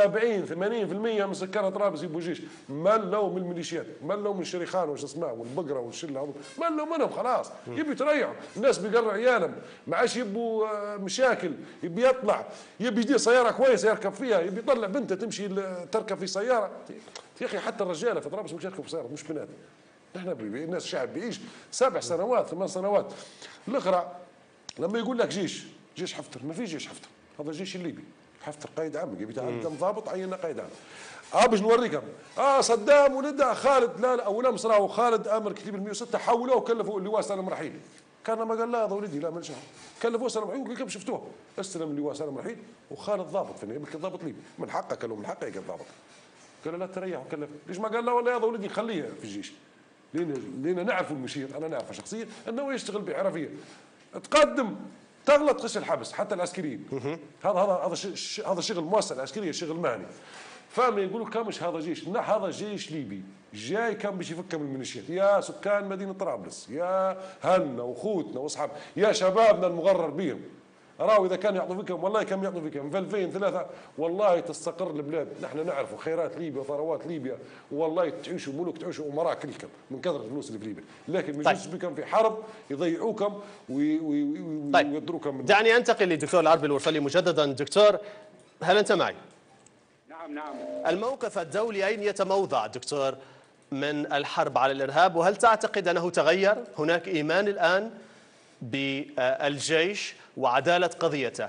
70-80% من سكان طرابلس يبوا جيش، ملوا من الميليشيات، ملوا من الشريخان وش اسمه والبقره والشله هذول، ملوا منهم خلاص. يبي يتريحوا، الناس بيقروا عيالهم، ما عادش يبوا مشاكل، يبي يطلع، يبي يدير سياره كويسه يركب فيها، يبي يطلع بنته تمشي تركب في سياره. يا اخي حتى الرجاله في طرابلس مش يركبوا في سياره، مش بنات. احنا الناس شعب بيعيش 7 سنوات 8 سنوات. الاخرى لما يقول لك جيش حفتر، ما في جيش حفتر، هذا الجيش الليبي. حفتر قائد عام، جبت عندهم ضابط عينا قائد عام. باش نوريكم صدام ولده خالد، لا اول راهو خالد امر كتيب ال 106 حولوه وكلفوا اللواء سالم رحيل. كان ما قال لا هذا ولدي، لا مالش كلفوه سالم رحيل، كيف شفتوه؟ استلم اللواء سالم رحيل وخالد ضابط في يمكن ضابط ليبي، من حقه قال له من حقه يقال ضابط. قال لا تريح وكلف، ليش ما قال لا والله هذا ولدي خليه في الجيش؟ لان نعرف المشير، انا نعرفه شخصيا انه يشتغل بحرفيه. تقدم تغلط خش الحبس حتى العسكريين. هذا شغل مؤسسه العسكريه، شغل مهني. فما يقولوا كامش هذا جيش، لا هذا جيش ليبي جاي كان باش يفك من الميليشيات. يا سكان مدينه طرابلس، يا هلنا واخوتنا واصحاب، يا شبابنا المغرر بهم، راهو اذا كان يعطوا فيكم والله كم يعطوا فيكم في 2003 والله تستقر البلاد. نحن نعرفوا خيرات ليبيا وثروات ليبيا، والله تعيشوا ملوك، تعيشوا امراء كلكم من كثره الفلوس اللي في ليبيا، لكن ما يجوش بكم في حرب يضيعوكم ويضروكم. دعني انتقل للدكتور العربي الورفلي مجددا. دكتور، هل انت معي؟ نعم. الموقف الدولي اين يتموضع دكتور من الحرب على الارهاب، وهل تعتقد انه تغير؟ هناك ايمان الان بالجيش وعدالة قضيته؟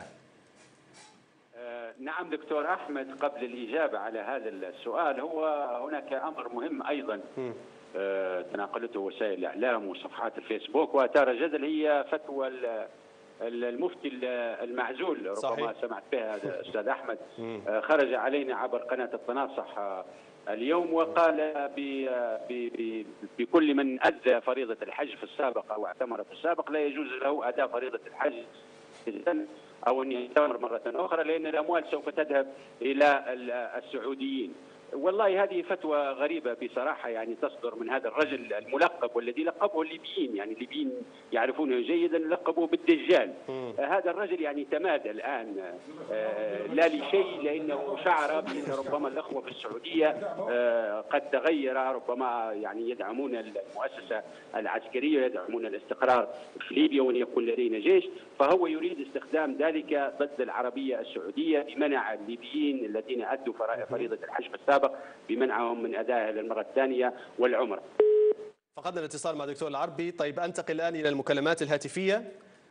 نعم دكتور أحمد، قبل الإجابة على هذا السؤال، هو هناك أمر مهم أيضا تناقلته وسائل الإعلام وصفحات الفيسبوك وأثار جدل، هي فتوى المفتي المعزول. صحيح. ربما سمعت بها الأستاذ أحمد، خرج علينا عبر قناة التناصح اليوم وقال بكل من أدى فريضة الحج في السابق أو اعتمر في السابق لا يجوز له أداء فريضة الحج أو أن يعتمر مرة أخرى، لأن الأموال سوف تذهب إلى السعوديين. والله هذه فتوى غريبة بصراحة، يعني تصدر من هذا الرجل الملقب والذي لقبه الليبيين، يعني الليبيين يعرفونه جيدا، لقبوه بالدجال. هذا الرجل يعني تمادى الآن لا لشيء، لأنه شعر بأن ربما الأخوة في السعودية قد تغير، ربما يعني يدعمون المؤسسة العسكرية، يدعمون الاستقرار في ليبيا وأن يكون لدينا جيش، فهو يريد استخدام ذلك ضد العربية السعودية بمنع الليبيين الذين أدوا فريضة الحج في السابق بمنعهم من أدائها للمرة الثانية والعمرة. فقدنا الاتصال مع دكتور العربي. طيب أنتقل الآن إلى المكالمات الهاتفية.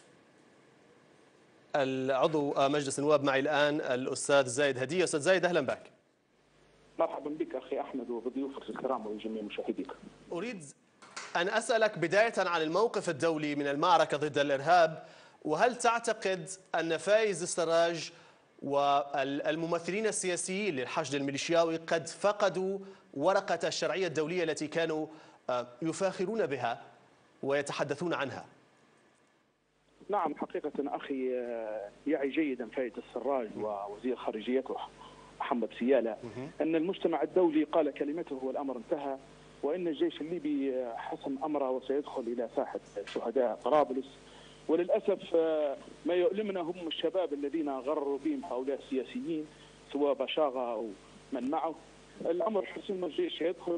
العضو مجلس النواب معي الآن الأستاذ زايد هدية. أستاذ زايد أهلا بك. مرحبا بك أخي أحمد وبضيوفك الكرام وجميع مشاهديك. أريد أن أسألك بداية عن الموقف الدولي من المعركة ضد الإرهاب، وهل تعتقد أن فايز السراج والممثلين السياسيين للحشد الميليشياوي قد فقدوا ورقة الشرعية الدولية التي كانوا يفاخرون بها ويتحدثون عنها؟ نعم حقيقة أخي يعي جيدا فايز السراج ووزير خارجيته محمد سيالة أن المجتمع الدولي قال كلمته والأمر انتهى، وأن الجيش الليبي حسم أمره وسيدخل إلى ساحة شهداء طرابلس. وللأسف ما يؤلمنا هم الشباب الذين غرروا بهم هؤلاء السياسيين سواء بشاغة أو من معه. الأمر حسم الجيش يدخل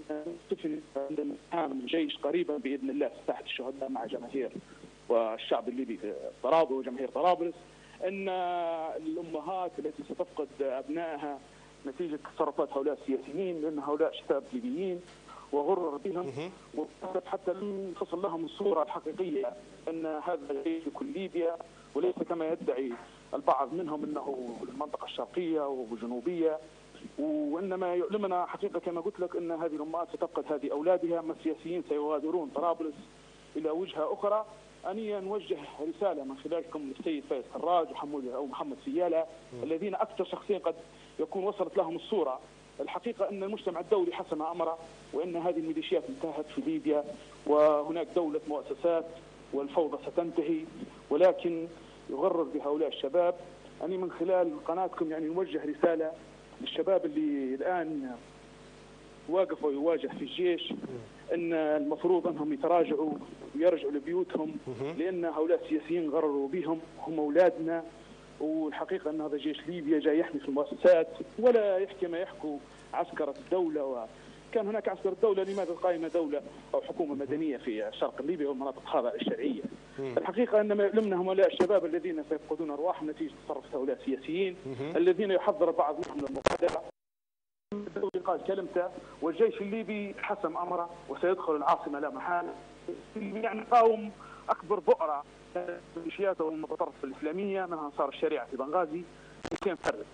الجيش قريبا بإذن الله في ساحة الشهداء مع جماهير والشعب الليبي في طرابلس وجماهير طرابلس. أن الأمهات التي ستفقد أبنائها نتيجة تصرفات هؤلاء السياسيين، لأن هؤلاء شباب ليبيين وغرر بهم، حتى لم تصل لهم الصورة الحقيقية أن هذا جيش يكون ليبيا، وليس كما يدعي البعض منهم أنه المنطقة الشرقية وجنوبية. وإنما يؤلمنا حقيقة كما قلت لك أن هذه الأمهات ستفقد هذه أولادها، أما السياسيين سيغادرون طرابلس إلى وجهة أخرى. أني نوجه رسالة من خلالكم للسيد فايز السراج أو محمد سيالة الذين أكثر شخصين قد يكون وصلت لهم الصورة. الحقيقة أن المجتمع الدولي حسم أمره، وأن هذه الميليشيات انتهت في ليبيا وهناك دولة مؤسسات والفوضى ستنتهي، ولكن يغرر بهؤلاء الشباب. أني من خلال قناتكم يعني نوجه رسالة للشباب اللي الآن واقفوا يواجه في الجيش، أن المفروض أنهم يتراجعوا ويرجعوا لبيوتهم، لأن هؤلاء السياسيين غرروا بهم، هم أولادنا. والحقيقة أن هذا جيش ليبيا جاي يحمي في المؤسسات ولا يحكي ما يحكوا عسكرة الدولة. وكان هناك عسكرة الدولة، لماذا قائمة دولة أو حكومة مدنية في شرق ليبيا والمناطق الخاضعة للشرعية؟ الحقيقة أن ما يؤلمنا هم هؤلاء الشباب الذين سيفقدون أرواحهم نتيجة تصرف هؤلاء السياسيين الذين يحضر بعض منهم للمغادرة. الدولي قال كلمته والجيش الليبي حسم أمره وسيدخل العاصمة لا محالة. يعني قاوم أكبر بؤرة الميليشيات والمتطرف الإسلامية من أنصار الشريعة في بنغازي 200 فرد،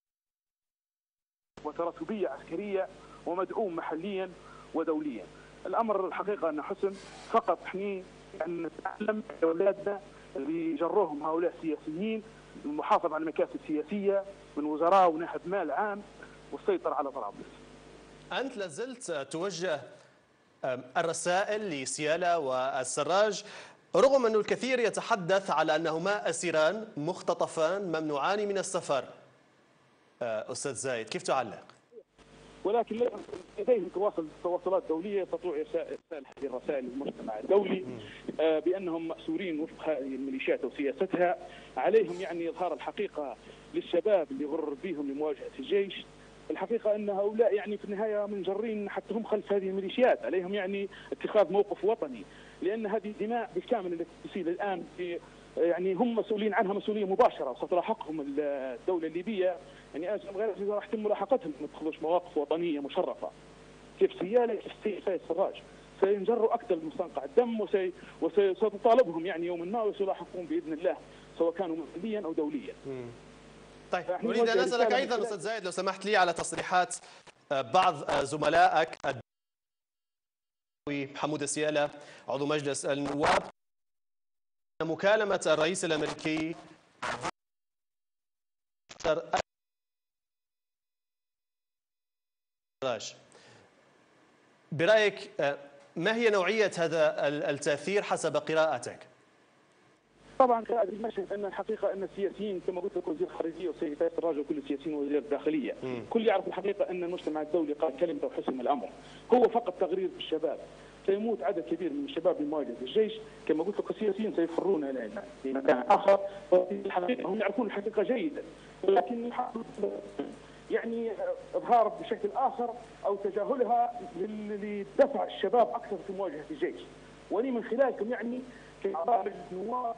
وتراتبية عسكرية ومدعوم محليا ودوليا. الأمر الحقيقة أنه حسن، فقط احنا يعني نتعلم أولادنا اللي جروهم هؤلاء السياسيين المحافظة على المكاسب السياسية من وزراء ونائب مال عام والسيطرة على طرابلس. أنت لازلت توجه الرسائل لسيالة والسراج رغم أن الكثير يتحدث على أنهما أسيران مختطفان ممنوعان من السفر. أستاذ زايد كيف تعلق؟ ولكن لديهم تواصلات دولية تطوع رسائل هذه الرسائل للمجتمع الدولي بأنهم مأسورين وفق هذه الميليشيات وسياستها. عليهم يعني إظهار الحقيقة للشباب اللي غرر بهم لمواجهة الجيش. الحقيقة أن هؤلاء يعني في النهاية منجرين حتى هم خلف هذه الميليشيات، عليهم يعني اتخاذ موقف وطني، لأن هذه الدماء بالكامل التي تسيل الآن يعني هم مسؤولين عنها مسؤولية مباشرة، وستلاحقهم الدولة الليبية. يعني أجل غير إذا راح يتم ملاحقتهم ما تاخذوش مواقف وطنية مشرفة. كيف سيالة كيف فايز السراج سينجروا أكثر من مستنقع الدم وسيطالبهم يعني يوما ما وسيلاحقون بإذن الله سواء كانوا محليا أو دوليا. طيب أريد أن أسألك أيضا أستاذ زايد لو سمحت لي على تصريحات بعض زملائك حمود سيالة عضو مجلس النواب مكالمة الرئيس الأمريكي السراج. برأيك ما هي نوعية هذا التأثير حسب قراءتك؟ طبعا قراءة المشهد ان الحقيقه ان السياسيين كما قلت لك وزير الخارجيه والسيد فايز السراج وكل السياسيين ووزير الداخليه كل يعرف الحقيقه ان المجتمع الدولي قال كلمته وحسم الامر. هو فقط تغرير بالشباب. سيموت عدد كبير من الشباب بمواجهه الجيش، كما قلت لك السياسيين سيفرون الى مكان اخر، والحقيقه هم يعرفون الحقيقه جيدا، ولكن يعني اظهار بشكل اخر او تجاهلها لدفع الشباب اكثر في مواجهه الجيش. ولي من خلالكم يعني كأعضاء مجلس النواب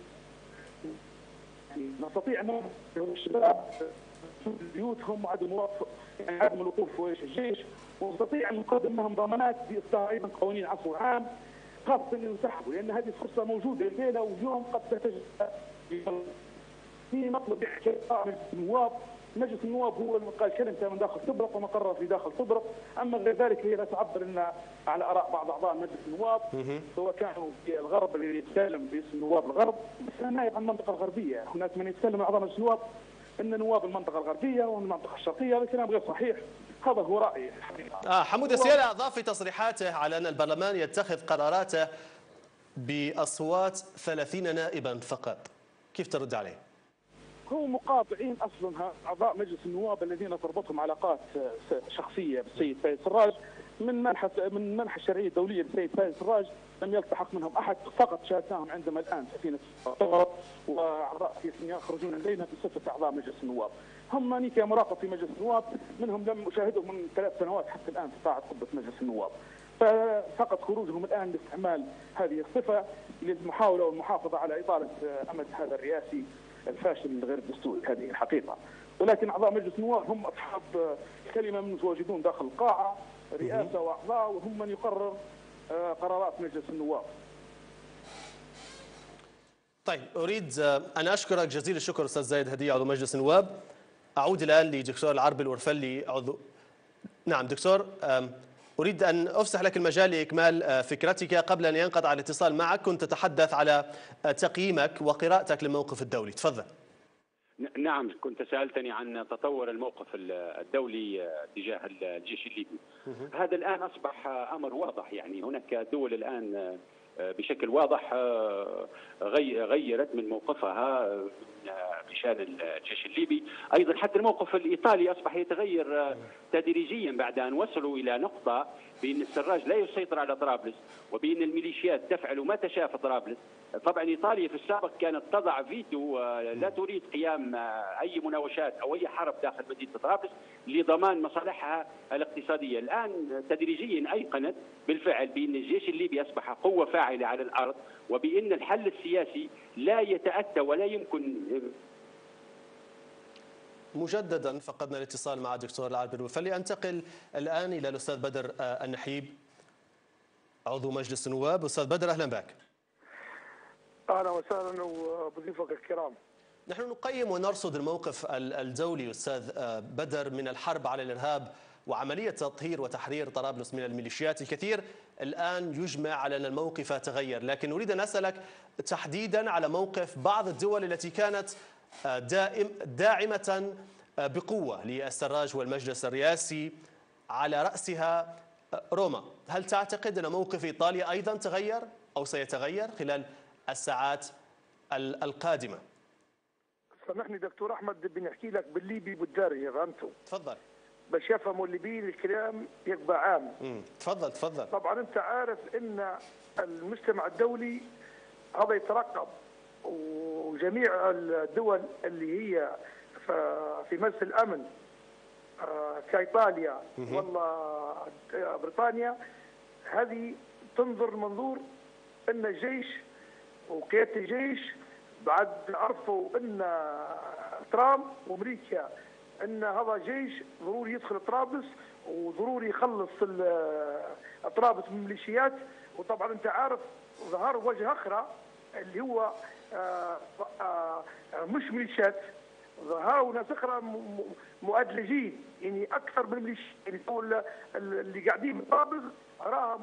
نستطيع ان الشباب في بيوتهم عدم الوقوف في وجه الجيش، ونستطيع ان نقدم لهم ضمانات باصدار ايضا قوانين عفو عام خاصه ان ينسحبوا، لان هذه الفرصه موجوده الليله واليوم قد تتجدد. في مطلب اعتراف مجلس النواب. مجلس النواب هو اللي قال كلمته من داخل تبرق وما قرر في داخل تبرق، اما غير ذلك هي لا تعبر إلا على اراء بعض اعضاء مجلس النواب، سواء كانوا في الغرب اللي يتكلم باسم نواب الغرب، بس نائب عن المنطقه الغربيه، هناك من يتكلم اعضاء مجلس النواب ان نواب المنطقه الغربيه والمنطقه الشرقيه، هذا كلام غير صحيح، هذا هو رايي الحقيقه. حمود السيالة اضاف في تصريحاته على ان البرلمان يتخذ قراراته باصوات 30 نائبا فقط، كيف ترد عليه؟ هو مقاطعين اصلا اعضاء مجلس النواب الذين تربطهم علاقات شخصيه بالسيد فايز السراج من منح الشرعيه الدوليه للسيد فايز السراج، لم يلتحق منهم احد، فقط شاهدناهم عندما الان سفينه واعضاء سياسيين يخرجون الينا بصفه اعضاء مجلس النواب. هم اني كمراقب في مجلس النواب منهم لم اشاهدهم من 3 سنوات حتى الان في قاعه قبه مجلس النواب. ففقط خروجهم الان لاستعمال هذه الصفه للمحاوله والمحافظه على اطاله امد هذا الرئاسي الفاشل غير الدستوري، هذه الحقيقه. ولكن اعضاء مجلس النواب هم اصحاب كلمه من متواجدون داخل القاعه، رئاسه واعضاء، وهم من يقرر قرارات مجلس النواب. طيب اريد ان اشكرك جزيل الشكر استاذ زايد هديه عضو مجلس النواب. اعود الان لدكتور العربي الورفلي عضو. نعم دكتور، أريد أن أفسح لك المجال لإكمال فكرتك قبل أن ينقطع الاتصال معك. كنت تتحدث على تقييمك وقراءتك للموقف الدولي، تفضل. نعم، كنت سألتني عن تطور الموقف الدولي تجاه الجيش الليبي. هذا الآن أصبح أمر واضح، يعني هناك دول الآن بشكل واضح غيرت من موقفها بشان الجيش الليبي. ايضا حتى الموقف الايطالي اصبح يتغير تدريجيا بعد ان وصلوا الى نقطه بان السراج لا يسيطر على طرابلس وبان الميليشيات تفعل ما تشاء في طرابلس. طبعا ايطاليا في السابق كانت تضع فيتو، لا تريد قيام اي مناوشات او اي حرب داخل مدينه طرابلس لضمان مصالحها الاقتصاديه. الان تدريجيا ايقنت بالفعل بان الجيش الليبي اصبح قوه فاعله على الارض، وبان الحل السياسي لا يتاتى ولا يمكن. مجددا فقدنا الاتصال مع الدكتور العربي الورفلي. انتقل الان الى الاستاذ بدر النحيب عضو مجلس النواب. استاذ بدر اهلا بك. اهلا وسهلا وبضيوفك الكرام. نحن نقيم ونرصد الموقف الدولي استاذ بدر من الحرب على الارهاب وعمليه تطهير وتحرير طرابلس من الميليشيات. الكثير الان يجمع على ان الموقف تغير، لكن اريد ان اسالك تحديدا على موقف بعض الدول التي كانت داعمه بقوه للسراج والمجلس الرئاسي على راسها روما. هل تعتقد ان موقف ايطاليا ايضا تغير او سيتغير خلال الساعات القادمه؟ سامحني دكتور احمد، بنحكي لك بالليبي بالدارجه فهمتوا؟ تفضل. باش يفهموا الليبيين الكلام يبقى عام. تفضل تفضل. طبعا انت عارف ان المجتمع الدولي هذا يترقب، وجميع الدول اللي هي في مجلس الامن كايطاليا ولا بريطانيا، هذه تنظر منظور ان الجيش وقياده الجيش بعد عرفوا ان ترامب وامريكا ان هذا جيش ضروري يدخل طرابلس وضروري يخلص طرابلس من الميليشيات. وطبعا انت عارف ظهر وجه اخرى اللي هو مش ميليشيات، ظهروا ناس اخرى مؤدلجين، يعني اكثر من الميليشيات، يعني اللي قاعدين بطرابلس راهم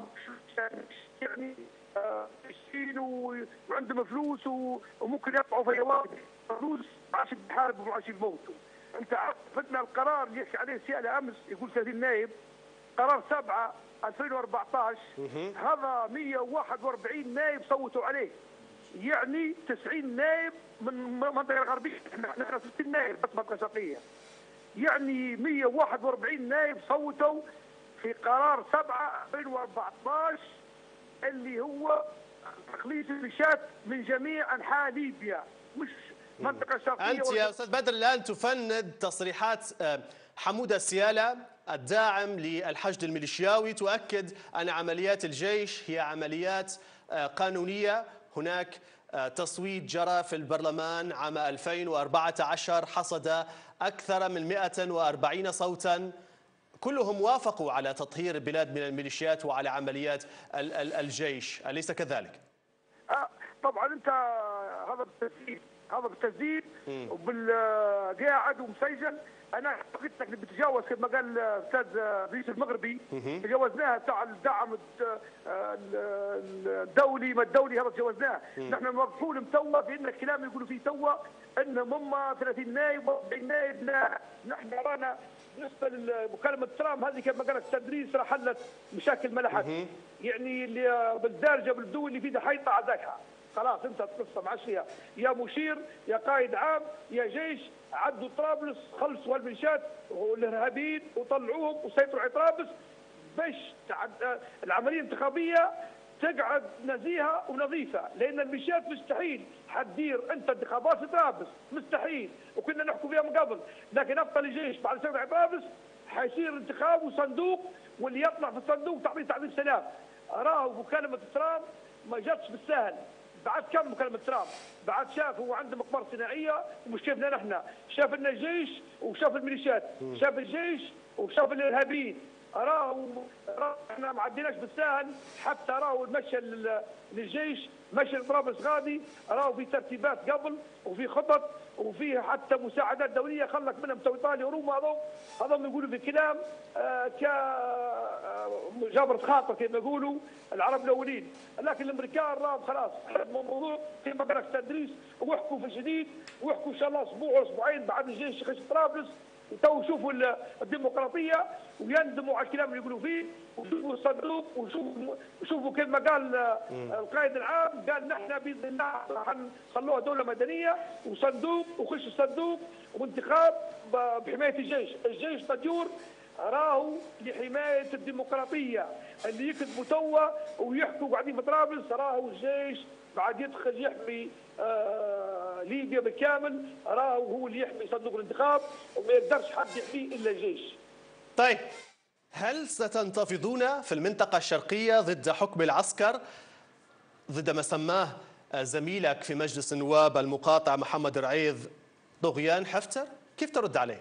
يعني وعندهم فلوس وممكن يقطعوا في واحد. فلوس ما عادش بيحاربوا وما عادش بيموتوا. انت فتنا القرار اللي يحكي عليه سياله امس يقول 30 نائب، قرار 7/2014 هذا 141 نائب صوتوا عليه، يعني 90 نائب من المنطقه الغربيه، احنا 60 نائب بس منطقه شرقيه، يعني 141 نائب صوتوا في قرار 7/2014 اللي هو تخليص الميليشيات من جميع انحاء ليبيا، مش منطقه شرقيه. انت يا استاذ بدر الان تفند تصريحات حموده سياله الداعم للحشد الميليشياوي، تؤكد ان عمليات الجيش هي عمليات قانونيه. هناك تصويت جرى في البرلمان عام 2014 حصد اكثر من 140 صوتا، كلهم وافقوا على تطهير البلاد من الميليشيات وعلى عمليات الجيش، أليس كذلك؟ طبعا انت هذا بالتسديد وبالقاعد ومسجل. انا قلت لك بتتجاوز كما قال الاستاذ رئيس المغربي، تجاوزناها تاع الدعم الدولي ما الدولي، هذا تجاوزناه. نحن نوقفوا لهم توا بان الكلام يقولوا فيه توا انهم هم 30 نائب و40 نائب. لا، نحن رانا بالنسبه لمكالمه ترامب هذه كما قال لك التدريس راه حلت مشاكل ما لحد، يعني اللي بالدارجه بالدول اللي فيها حيطه عزاكها خلاص. انت القصه مع فيها يا مشير يا قائد عام يا جيش، عدوا طرابلس، خلصوا الميليشيات والارهابيين وطلعوهم وسيطروا على طرابلس باش العمليه الانتخابيه تقعد نزيهه ونظيفه، لان الميليشيات مستحيل حتدير انت انتخابات في طرابلس، مستحيل، وكنا نحكوا فيها من قبل. لكن ابطل الجيش بعد سيطره على طرابلس حيصير انتخاب وصندوق، واللي يطلع في الصندوق تعطيه تعظيم سلام. راهو مكالمه ترامب ما جاتش بالسهل. بعد كم مكالمة ترامب؟ بعد شاف هو عنده مقبرة صناعية ومش شافنا نحن، شاف لنا الجيش وشاف الميليشيات، شاف الجيش وشاف الارهابيين. راهو احنا ما عديناش بالساهل، حتى راهو المشي للجيش مشي طرابلس غادي، راهو في ترتيبات قبل وفي خطط وفي حتى مساعدات دوليه خلك منهم تو ايطاليا وروما. هذول يقولوا في كلام جابرة خاطر كما يقولوا العرب الاولين، لكن الامريكان راهم خلاص الموضوع كما قال لك تدريس، ويحكوا في الجديد ويحكوا ان شاء الله اسبوع ولا اسبوعين بعد الجيش يخش طرابلس، تو يشوفوا الديمقراطيه ويندموا على الكلام اللي يقولوا فيه، ويشوفوا الصندوق ويشوفوا كما قال القائد العام، قال نحن باذن الله راح نخلوها دوله مدنيه وصندوق وخش الصندوق وانتخاب بحمايه الجيش. الجيش مديور راهو لحمايه الديمقراطيه، اللي يكتبوا توا ويحكوا قاعدين في طرابلس راهو الجيش بعد يدخل يحمي ليبيا بالكامل، راهو هو اللي يحمي صندوق الانتخاب وما يقدرش حد يحميه الا الجيش. طيب، هل ستنتفضون في المنطقة الشرقية ضد حكم العسكر، ضد ما سماه زميلك في مجلس النواب المقاطع محمد رعيض طغيان حفتر؟ كيف ترد عليه؟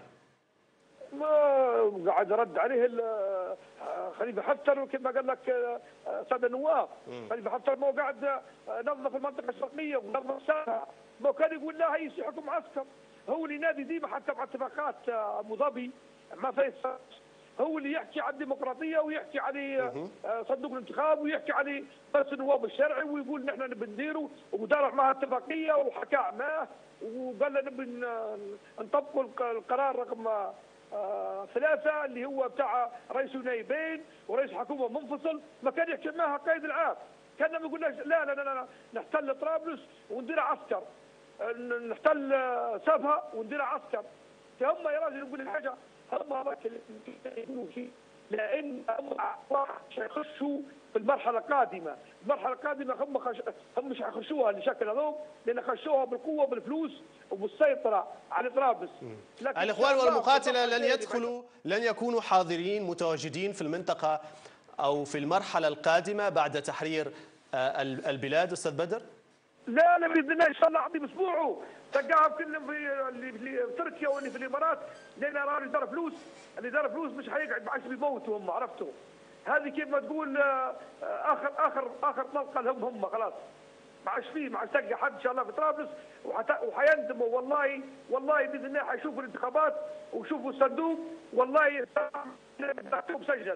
ما قاعد رد عليه خليفه حفتر كما قال لك ساده النواب. خليفه حفتر ما قاعد نظف المنطقه الشرقيه ونظف الساحه، ما كان يقول لا هي حكم عسكر. هو اللي ينادي ديما حتى مع اتفاقات ابو ظبي ما فيش، هو اللي يحكي عن الديمقراطيه ويحكي عن صندوق الانتخاب ويحكي عن مجلس النواب الشرعي ويقول نحن نبي نديروا ودار معها اتفاقيه وحكى معاه وقال لنا نبي نطبقوا القرار رقم 3 اللي هو بتاع رئيس نائبين ورئيس حكومه منفصل. ما كان يحكي معها القائد العام، كان ما يقول لا لا لا لا نحتل طرابلس وندير عسكر، نحتل سبها وندير عسكر. هم يا راجل نقول لك حاجه، هم هذاك اللي يقولوا شيء، لان هم حيخشوا في المرحله القادمه. المرحله القادمه هم مش حيخشوها لشكل هذول، لان خشوها بالقوه بالفلوس وبالسيطره على طرابلس. الاخوان والمقاتله لن يكونوا حاضرين متواجدين في المنطقه او في المرحله القادمه بعد تحرير البلاد استاذ بدر؟ لا باذن الله ان شاء الله عظيم اسبوعه تلقاهم كلهم في تركيا واللي في الامارات، لان راه اللي دار فلوس، اللي دار فلوس مش حيقعد معاش بيموتوا هم، عرفتوا؟ هذه كيف ما تقول اخر طلقه لهم هم خلاص. ما عادش فيه، ما عادش تلقى حد ان شاء الله في طرابلس وحيندموا والله باذن الله حيشوفوا الانتخابات ويشوفوا الصندوق، والله مسجل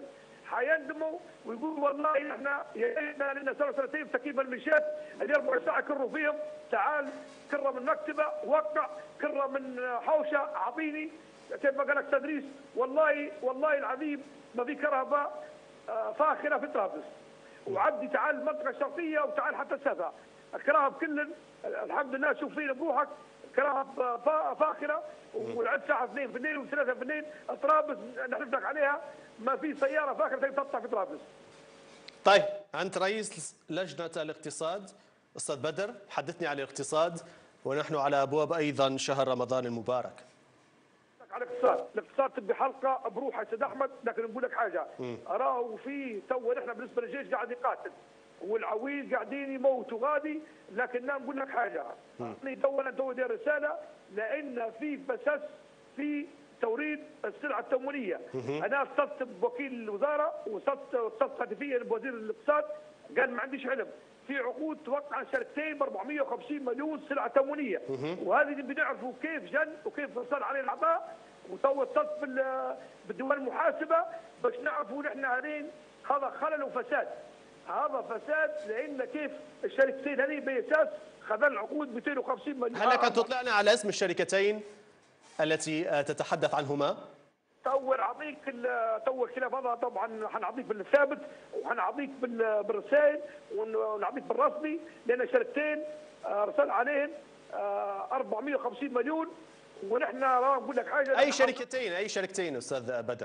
حيندموا ويقولوا والله احنا يا لنا سنتين في تكييف الميليشيات اللي 24 ساعه كروا فيهم. تعال كره من مكتبه وقع، كره من حوشه اعطيني، كيف ما قال لك تدريس. والله العظيم ما في كهرباء فاخره في طرابلس. وعدي تعال المنطقه الشرقيه وتعال حتى السفا، الكراهه بكل الحمد لله. شوف فينا بروحك كراهه فاخره، والعد ساعه 2 في الليل و3 في الليل. طرابلس نحلفلك عليها ما في سياره فاخره تقطع في طرابلس. طيب أنت رئيس لجنة الاقتصاد أستاذ بدر، حدثني عن الاقتصاد ونحن على أبواب أيضا شهر رمضان المبارك. على الاقتصاد تبي حلقه بروحها سيد احمد، لكن نقول لك حاجه راهو في تو نحن بالنسبه للجيش قاعد يقاتل والعويل قاعدين يموتوا غادي، لكن نقول لك حاجه تو دي رساله، لان في بسس في توريد السلعه التموينيه. انا اتصلت بوكيل الوزاره واتصلت هاتفيا بوزير الاقتصاد، قال ما عنديش علم. في عقود توقع شركتين ب 450 مليون سلعه تموينيه، وهذه اللي بنعرفوا كيف جن وكيف وصل عليه العطاء. وتو اتصلت بالدول المحاسبه باش نعرفوا نحن هذين هذا خلل وفساد. هذا فساد لان كيف الشركتين هذه باساس خذ العقود 250 مليون. هل لك ان تطلعنا على اسم الشركتين التي تتحدث عنهما؟ تو اعطيك تو الخلاف هذا طبعا حنعطيك بالثابت وحنعطيك بالرسائل ونعطيك بالرسمي، لان الشركتين رسل عليهم 450 مليون. ونحن نقول لك حاجه، اي شركتين استاذ بدر؟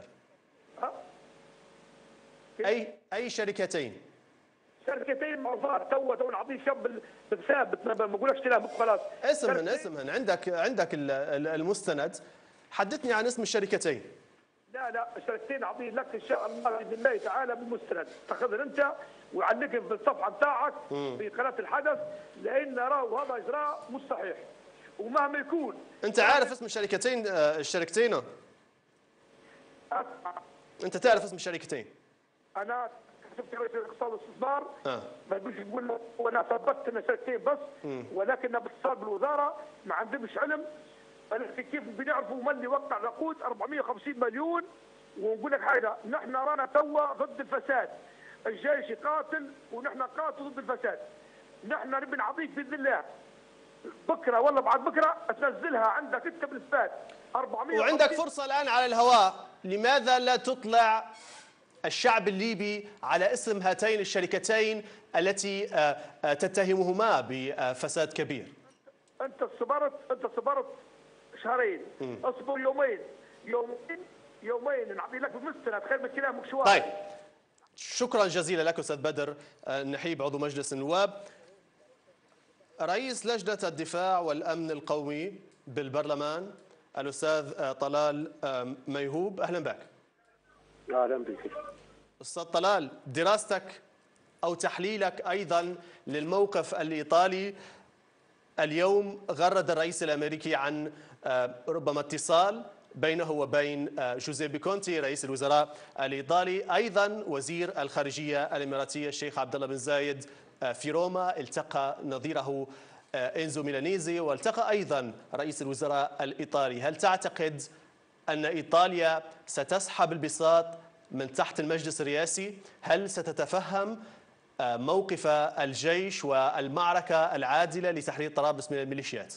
اي شركتين؟ شركتين معروفات. تو نعطيك شاب بالثابت، ما بقولكش كلام خلاص. اسمهن عندك المستند، حدثني عن اسم الشركتين. لا الشركتين اعطيه لك ان شاء الله باذن الله تعالى بالمستند، تاخذهم انت وعلقهم في الصفحه بتاعك في قناه الحدث، لان راهو هذا اجراء مش صحيح. ومهما يكون انت عارف اسم الشركتين؟ انت تعرف اسم الشركتين؟ انا شفت رئيس الاقتصاد والاستثمار ما يقولش يقول وانا ثبت ان شركتين بس، ولكن باتصال بالوزاره ما عندهمش علم. كيف بنعرفوا من اللي وقع العقود 450 مليون. ونقول لك حاجه، نحن رانا توا ضد الفساد، الجيش يقاتل ونحن قاتل ضد الفساد. نحن نبي نعطيك باذن الله بكره ولا بعد بكره تنزلها عندك انت بالاثبات 400. وعندك فرصه الان على الهواء، لماذا لا تطلع الشعب الليبي على اسم هاتين الشركتين التي تتهمهما بفساد كبير؟ انت صبرت شهرين، اصبر يومين نعطي لك بمستند خير من كلامك شويه. طيب شكرا جزيلا لك استاذ بدر النحيب عضو مجلس النواب. رئيس لجنة الدفاع والأمن القومي بالبرلمان الأستاذ طلال ميهوب، أهلا بك. أهلا بك. أستاذ طلال، دراستك أو تحليلك أيضا للموقف الإيطالي اليوم غرد الرئيس الأمريكي عن ربما اتصال بينه وبين جوزيبي كونتي رئيس الوزراء الإيطالي، أيضا وزير الخارجية الإماراتية الشيخ عبد الله بن زايد في روما التقى نظيره إنزو ميلانيزي، والتقى أيضا رئيس الوزراء الإيطالي. هل تعتقد أن إيطاليا ستسحب البساط من تحت المجلس الرئاسي؟ هل ستتفهم موقف الجيش والمعركة العادلة لتحرير طرابلس من الميليشيات؟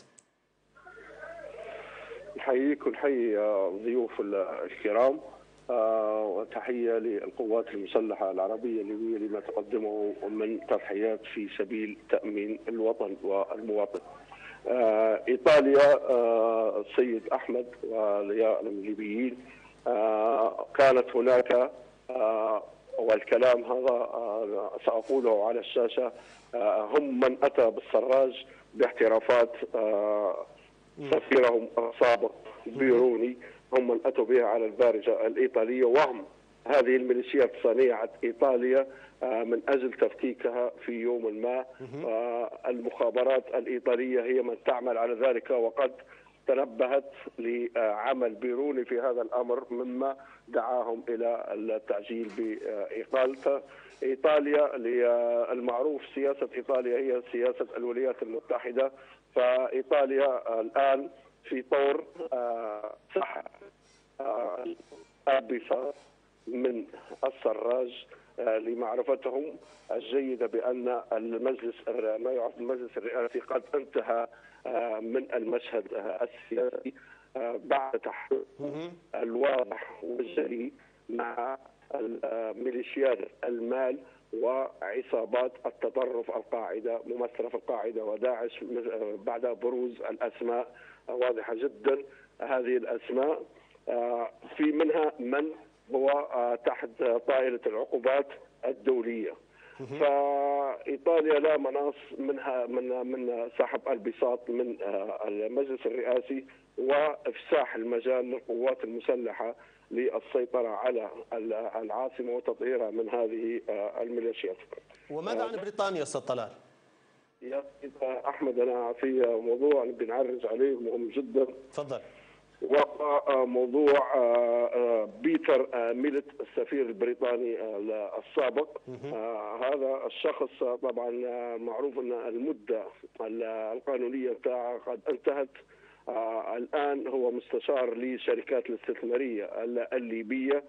نحييك ونحيي ضيوف الكرام، وتحية للقوات المسلحة العربية الليبية لما تقدمه من تضحيات في سبيل تأمين الوطن والمواطن. إيطاليا السيد أحمد والعالم الليبيين كانت هناك، والكلام هذا سأقوله على الشاشة، هم من أتى بالسراج باحترافات سفيرهم السابق بيروني، هم من أتوا بها على البارجة الإيطالية، وهم هذه الميليشيات صنيعة إيطاليا من أجل تفكيكها في يوم ما. المخابرات الإيطالية هي من تعمل على ذلك، وقد تنبهت لعمل بيروني في هذا الأمر، مما دعاهم إلى التعجيل بإقالته. إيطاليا المعروف سياسة إيطاليا هي سياسة الولايات المتحدة، فإيطاليا الآن في طور سحب البساط من السراج لمعرفتهم الجيدة بأن المجلس ما يعرف بالمجلس الرئاسي قد انتهى من المشهد السياسي بعد تحقيق الواضح والجلي مع ميليشيات المال وعصابات التطرف القاعدة ممثلة في القاعدة وداعش بعد بروز الأسماء واضحة جدا. هذه الأسماء في منها من هو تحت طائلة العقوبات الدولية. فإيطاليا لا مناص منها من سحب البساط من المجلس الرئاسي وإفساح المجال للقوات المسلحة للسيطرة على العاصمة وتطهيرها من هذه الميليشيات. وماذا عن بريطانيا أستاذ طلال؟ يا أحمد، أنا في موضوع نبي نعرج عليه مهم جدا. تفضل. وقع موضوع بيتر ميلت السفير البريطاني السابق. هذا الشخص طبعا معروف أن المدة القانونية بتاعه قد انتهت. الآن هو مستشار لشركات الاستثمارية الليبية.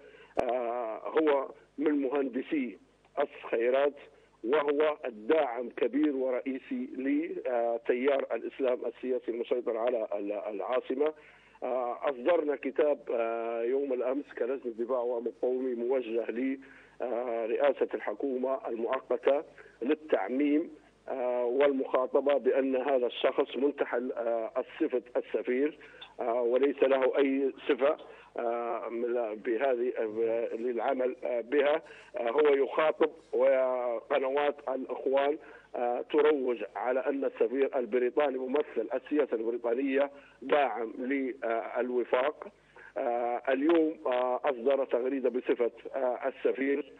هو من مهندسي الخيرات، وهو الداعم كبير ورئيسي لتيار الإسلام السياسي المسيطر على العاصمة. أصدرنا كتاب يوم الأمس كلجنة دفاع وأمن قومي موجه لرئاسة الحكومة المؤقتة للتعميم والمخاطبة بأن هذا الشخص منتحل الصفة السفير وليس له أي صفة بهذه للعمل بها. هو يخاطب وقنوات الإخوان تروج على أن السفير البريطاني ممثل السياسة البريطانية داعم للوفاق. اليوم أصدر تغريدة بصفة السفير.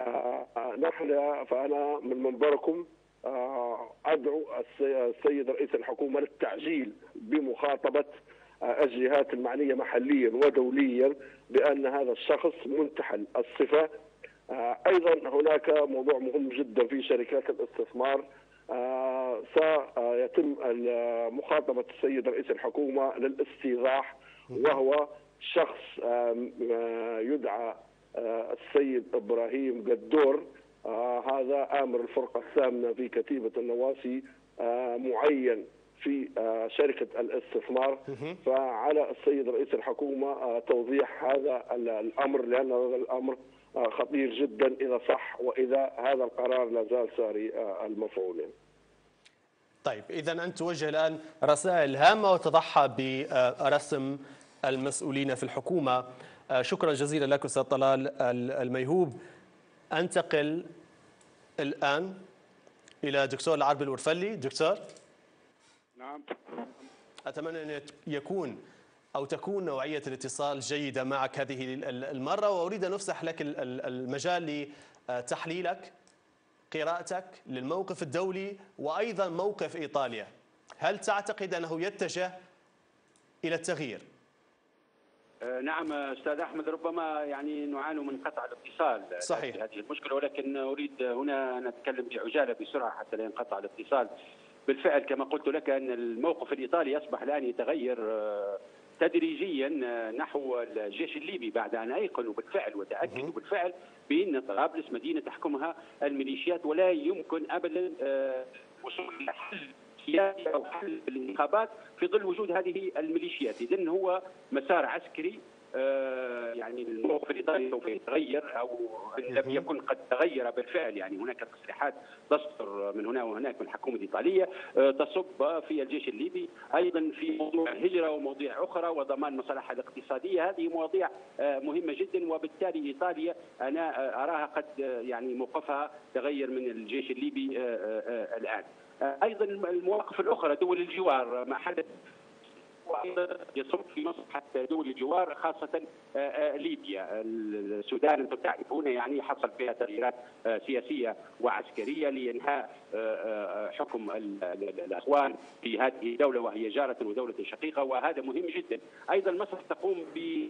فأنا من منبركم أدعو السيد رئيس الحكومة للتعجيل بمخاطبة الجهات المعنية محليا ودوليا بأن هذا الشخص منتحل الصفة. أيضا هناك موضوع مهم جدا في شركات الاستثمار. سيتم مخاطبة السيد رئيس الحكومة للاستيضاح، وهو شخص يدعى السيد إبراهيم قدور. هذا آمر الفرقة الثامنة في كتيبة النواصي، معين في شركة الاستثمار. فعلى السيد رئيس الحكومة توضيح هذا الأمر، لأن هذا الأمر خطير جدا إذا صح، وإذا هذا القرار لا زال ساري المفعول. طيب، إذا أنت توجه الآن رسائل هامة وتضحى برسم المسؤولين في الحكومة. شكرا جزيلا لك أستاذ طلال الميهوب. أنتقل الآن إلى دكتور العربي الورفلي. دكتور. نعم. أتمنى أن يكون أو تكون نوعية الاتصال جيدة معك هذه المرة، وأريد أن أفسح لك المجال لتحليلك، قراءتك للموقف الدولي وأيضا موقف إيطاليا. هل تعتقد أنه يتجه إلى التغيير؟ نعم أستاذ أحمد، ربما يعني نعاني من قطع الاتصال. صحيح. هذه المشكلة، ولكن أريد هنا أن أتكلم بعجالة بسرعة حتى لا ينقطع الاتصال. بالفعل كما قلت لك أن الموقف الإيطالي أصبح الآن يتغير تدريجيا نحو الجيش الليبي بعد أن أيقنوا بالفعل وتأكدوا بالفعل بأن طرابلس مدينة تحكمها الميليشيات، ولا يمكن أبدا الوصول إلى حل سياسي أو حل الانتخابات في ظل وجود هذه الميليشيات. إذن هو مسار عسكري. يعني الموقف الإيطالي سوف يتغير، أو إن لم يكن قد تغير بالفعل. يعني هناك تصريحات تصدر من هنا وهناك من الحكومة الإيطالية تصب في الجيش الليبي، أيضا في موضوع الهجرة ومواضيع أخرى وضمان مصالحها الاقتصادية. هذه مواضيع مهمة جدا، وبالتالي إيطاليا أنا أراها قد يعني موقفها تغير من الجيش الليبي الآن. أيضا المواقف الأخرى دول الجوار، ما حدث وأيضا يصب في مصلحة دول الجوار، خاصة ليبيا. السودان أنتم تعرفون يعني حصل فيها تغييرات سياسية وعسكرية لإنهاء حكم الأخوان في هذه الدولة، وهي جارة ودولة شقيقة، وهذا مهم جدا. أيضا مصر تقوم ب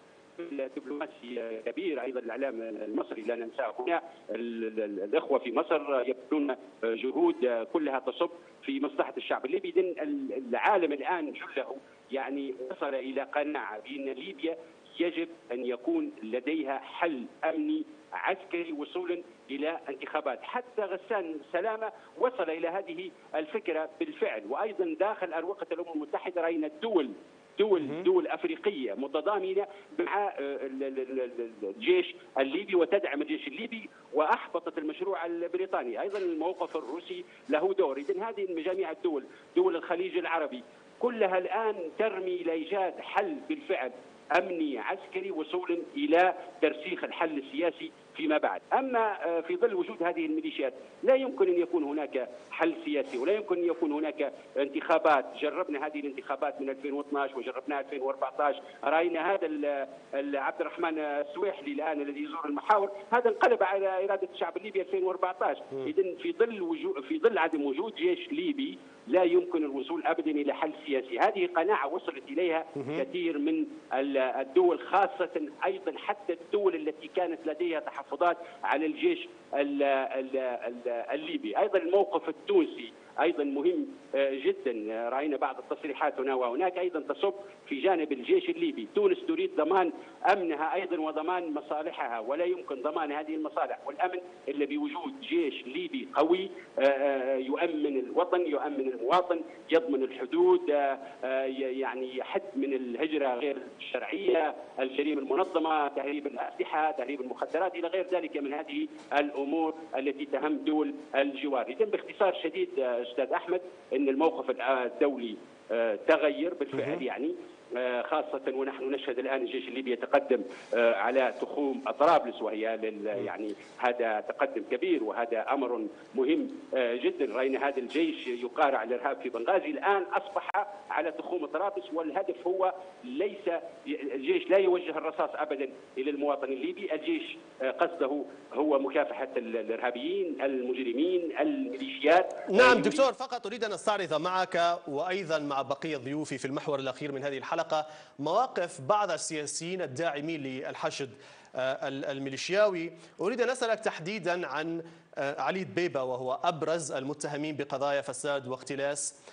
دبلوماسي كبير، ايضا الاعلام المصري لا ننساه هنا. الاخوه في مصر يبذلون جهود كلها تصب في مصلحه الشعب الليبي. اذن العالم الان جله يعني وصل الى قناعه بان ليبيا يجب أن يكون لديها حل أمني عسكري وصولا إلى انتخابات. حتى غسان سلامة وصل إلى هذه الفكرة بالفعل. وأيضا داخل أروقة الأمم المتحدة رأينا دول أفريقية متضامنة مع الجيش الليبي وتدعم الجيش الليبي وأحبطت المشروع البريطاني. أيضا الموقف الروسي له دور. إذن هذه جميع دول الخليج العربي كلها الآن ترمي إلى إيجاد حل بالفعل أمني عسكري وصولا إلى ترسيخ الحل السياسي فيما بعد. أما في ظل وجود هذه الميليشيات لا يمكن أن يكون هناك حل سياسي ولا يمكن أن يكون هناك انتخابات. جربنا هذه الانتخابات من 2012 وجربناها 2014. رأينا هذا عبد الرحمن السويحلي الآن الذي يزور المحاور هذا انقلب على إرادة الشعب الليبي 2014. إذن في ظل عدم وجود جيش ليبي لا يمكن الوصول أبدا إلى حل سياسي. هذه قناعة وصلت إليها كثير من الدول، خاصة أيضا حتى الدول التي كانت لديها تحفظات على الجيش الليبي. أيضا الموقف التونسي أيضا مهم جدا. رأينا بعض التصريحات هنا وهناك أيضا تصب في جانب الجيش الليبي. تونس تريد ضمان أمنها أيضا وضمان مصالحها، ولا يمكن ضمان هذه المصالح والأمن إلا بوجود جيش ليبي قوي يؤمن الوطن، يؤمن المواطن، يضمن الحدود، يعني يحد من الهجرة غير الشرعية، الجريمة المنظمة، تهريب الأسلحة، تهريب المخدرات، إلى غير ذلك من هذه الأمور التي تهم دول الجوار. إذن باختصار شديد أستاذ أحمد أن الموقف الدولي تغير بالفعل، يعني خاصة ونحن نشهد الآن الجيش الليبي يتقدم على تخوم طرابلس، وهي يعني هذا تقدم كبير وهذا أمر مهم جدا. رأينا هذا الجيش يقارع الإرهاب في بنغازي، الآن أصبح على تخوم طرابلس، والهدف هو ليس الجيش لا يوجه الرصاص أبدا إلى المواطن الليبي. الجيش قصده هو مكافحة الإرهابيين، المجرمين، الميليشيات. نعم دكتور، فقط أريد أن أستعرض معك وأيضا مع بقية ضيوفي في المحور الأخير من هذه الحلقة مواقف بعض السياسيين الداعمين للحشد الميليشياوي. أريد أن أسألك تحديدا عن علي دبيبة، وهو أبرز المتهمين بقضايا فساد واختلاس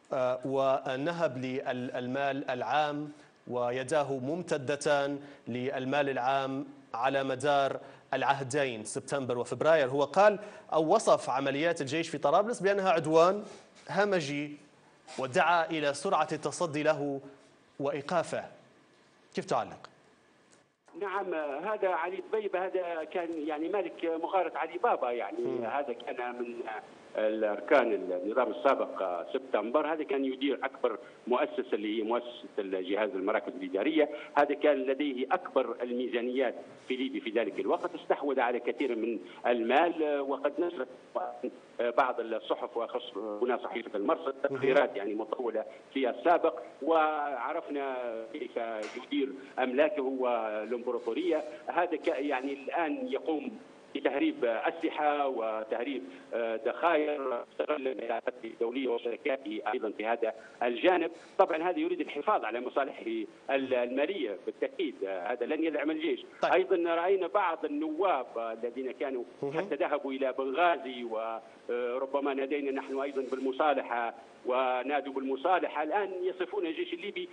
ونهب للمال العام، ويداه ممتدتان للمال العام على مدار العهدين سبتمبر وفبراير. هو قال أو وصف عمليات الجيش في طرابلس بأنها عدوان همجي، ودعا إلى سرعة التصدي له وإيقافه. كيف تعلق؟ نعم، هذا علي دبيبة هذا كان يعني مالك مغارة علي بابا، يعني هذا كان من الأركان النظام السابق سبتمبر. هذا كان يدير أكبر مؤسسة اللي هي مؤسسة الجهاز المراكز الإدارية. هذا كان لديه أكبر الميزانيات في ليبيا في ذلك الوقت. استحوذ على كثير من المال، وقد نشرت بعض الصحف وخص هنا صحيفة المرصد تقريرات يعني مطولة في السابق، وعرفنا كيف يدير أملاكه والإمبراطورية. هذا يعني الآن يقوم بتهريب أسلحة وتهريب ذخائر، استغل العلاقات الدولية وشركاته أيضا في هذا الجانب. طبعا هذا يريد الحفاظ على مصالحه المالية بالتأكيد، هذا لن يدعم الجيش. طيب. أيضا رأينا بعض النواب الذين كانوا حتى ذهبوا إلى بنغازي، وربما نادينا نحن أيضا بالمصالحة ونادوا بالمصالحة، الآن يصفون الجيش الليبي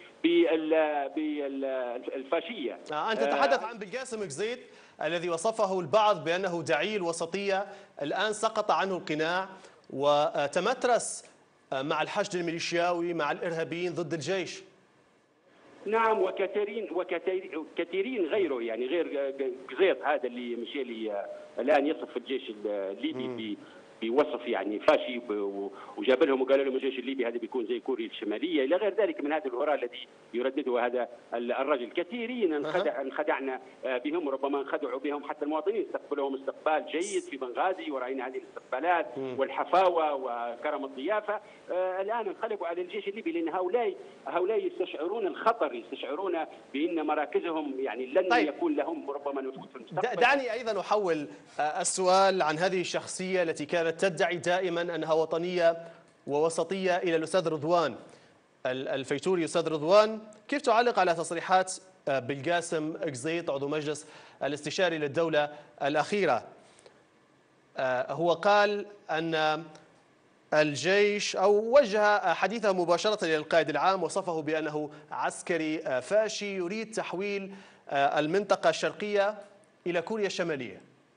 بالفاشية. أنت تتحدث عن بالقاسم قزيت الذي وصفه البعض بأنه دعيل وسطية، الآن سقط عنه القناع وتمترس مع الحشد الميليشياوي مع الإرهابيين ضد الجيش. نعم، وكثيرين غيره، يعني غير قزيط هذا اللي مشي الآن يصف الجيش الليبي بوصف يعني فاشي، وجاب لهم وقال لهم الجيش الليبي هذا بيكون زي كوريا الشماليه الى غير ذلك من هذا الهراء الذي يردده هذا الرجل. كثيرين انخدعنا بهم، ربما انخدعوا بهم حتى المواطنين. استقبلوهم استقبال جيد في بنغازي، وراينا هذه الاستقبالات والحفاوه وكرم الضيافه. الان انقلبوا على الجيش الليبي، لان هؤلاء يستشعرون الخطر، يستشعرون بان مراكزهم يعني لن يكون لهم ربما نفوذ في المستقبل. دعني ايضا احول السؤال عن هذه الشخصيه التي كانت تدعي دائما أنها وطنية ووسطية إلى الأستاذ رضوان الفيتوري. أستاذ رضوان، كيف تعلق على تصريحات بالقاسم قزيط عضو مجلس الاستشاري للدولة الأخيرة؟ هو قال أن الجيش أو وجه حديثه مباشرة إلى القائد العام، وصفه بأنه عسكري فاشي يريد تحويل المنطقة الشرقية إلى كوريا الشمالية؟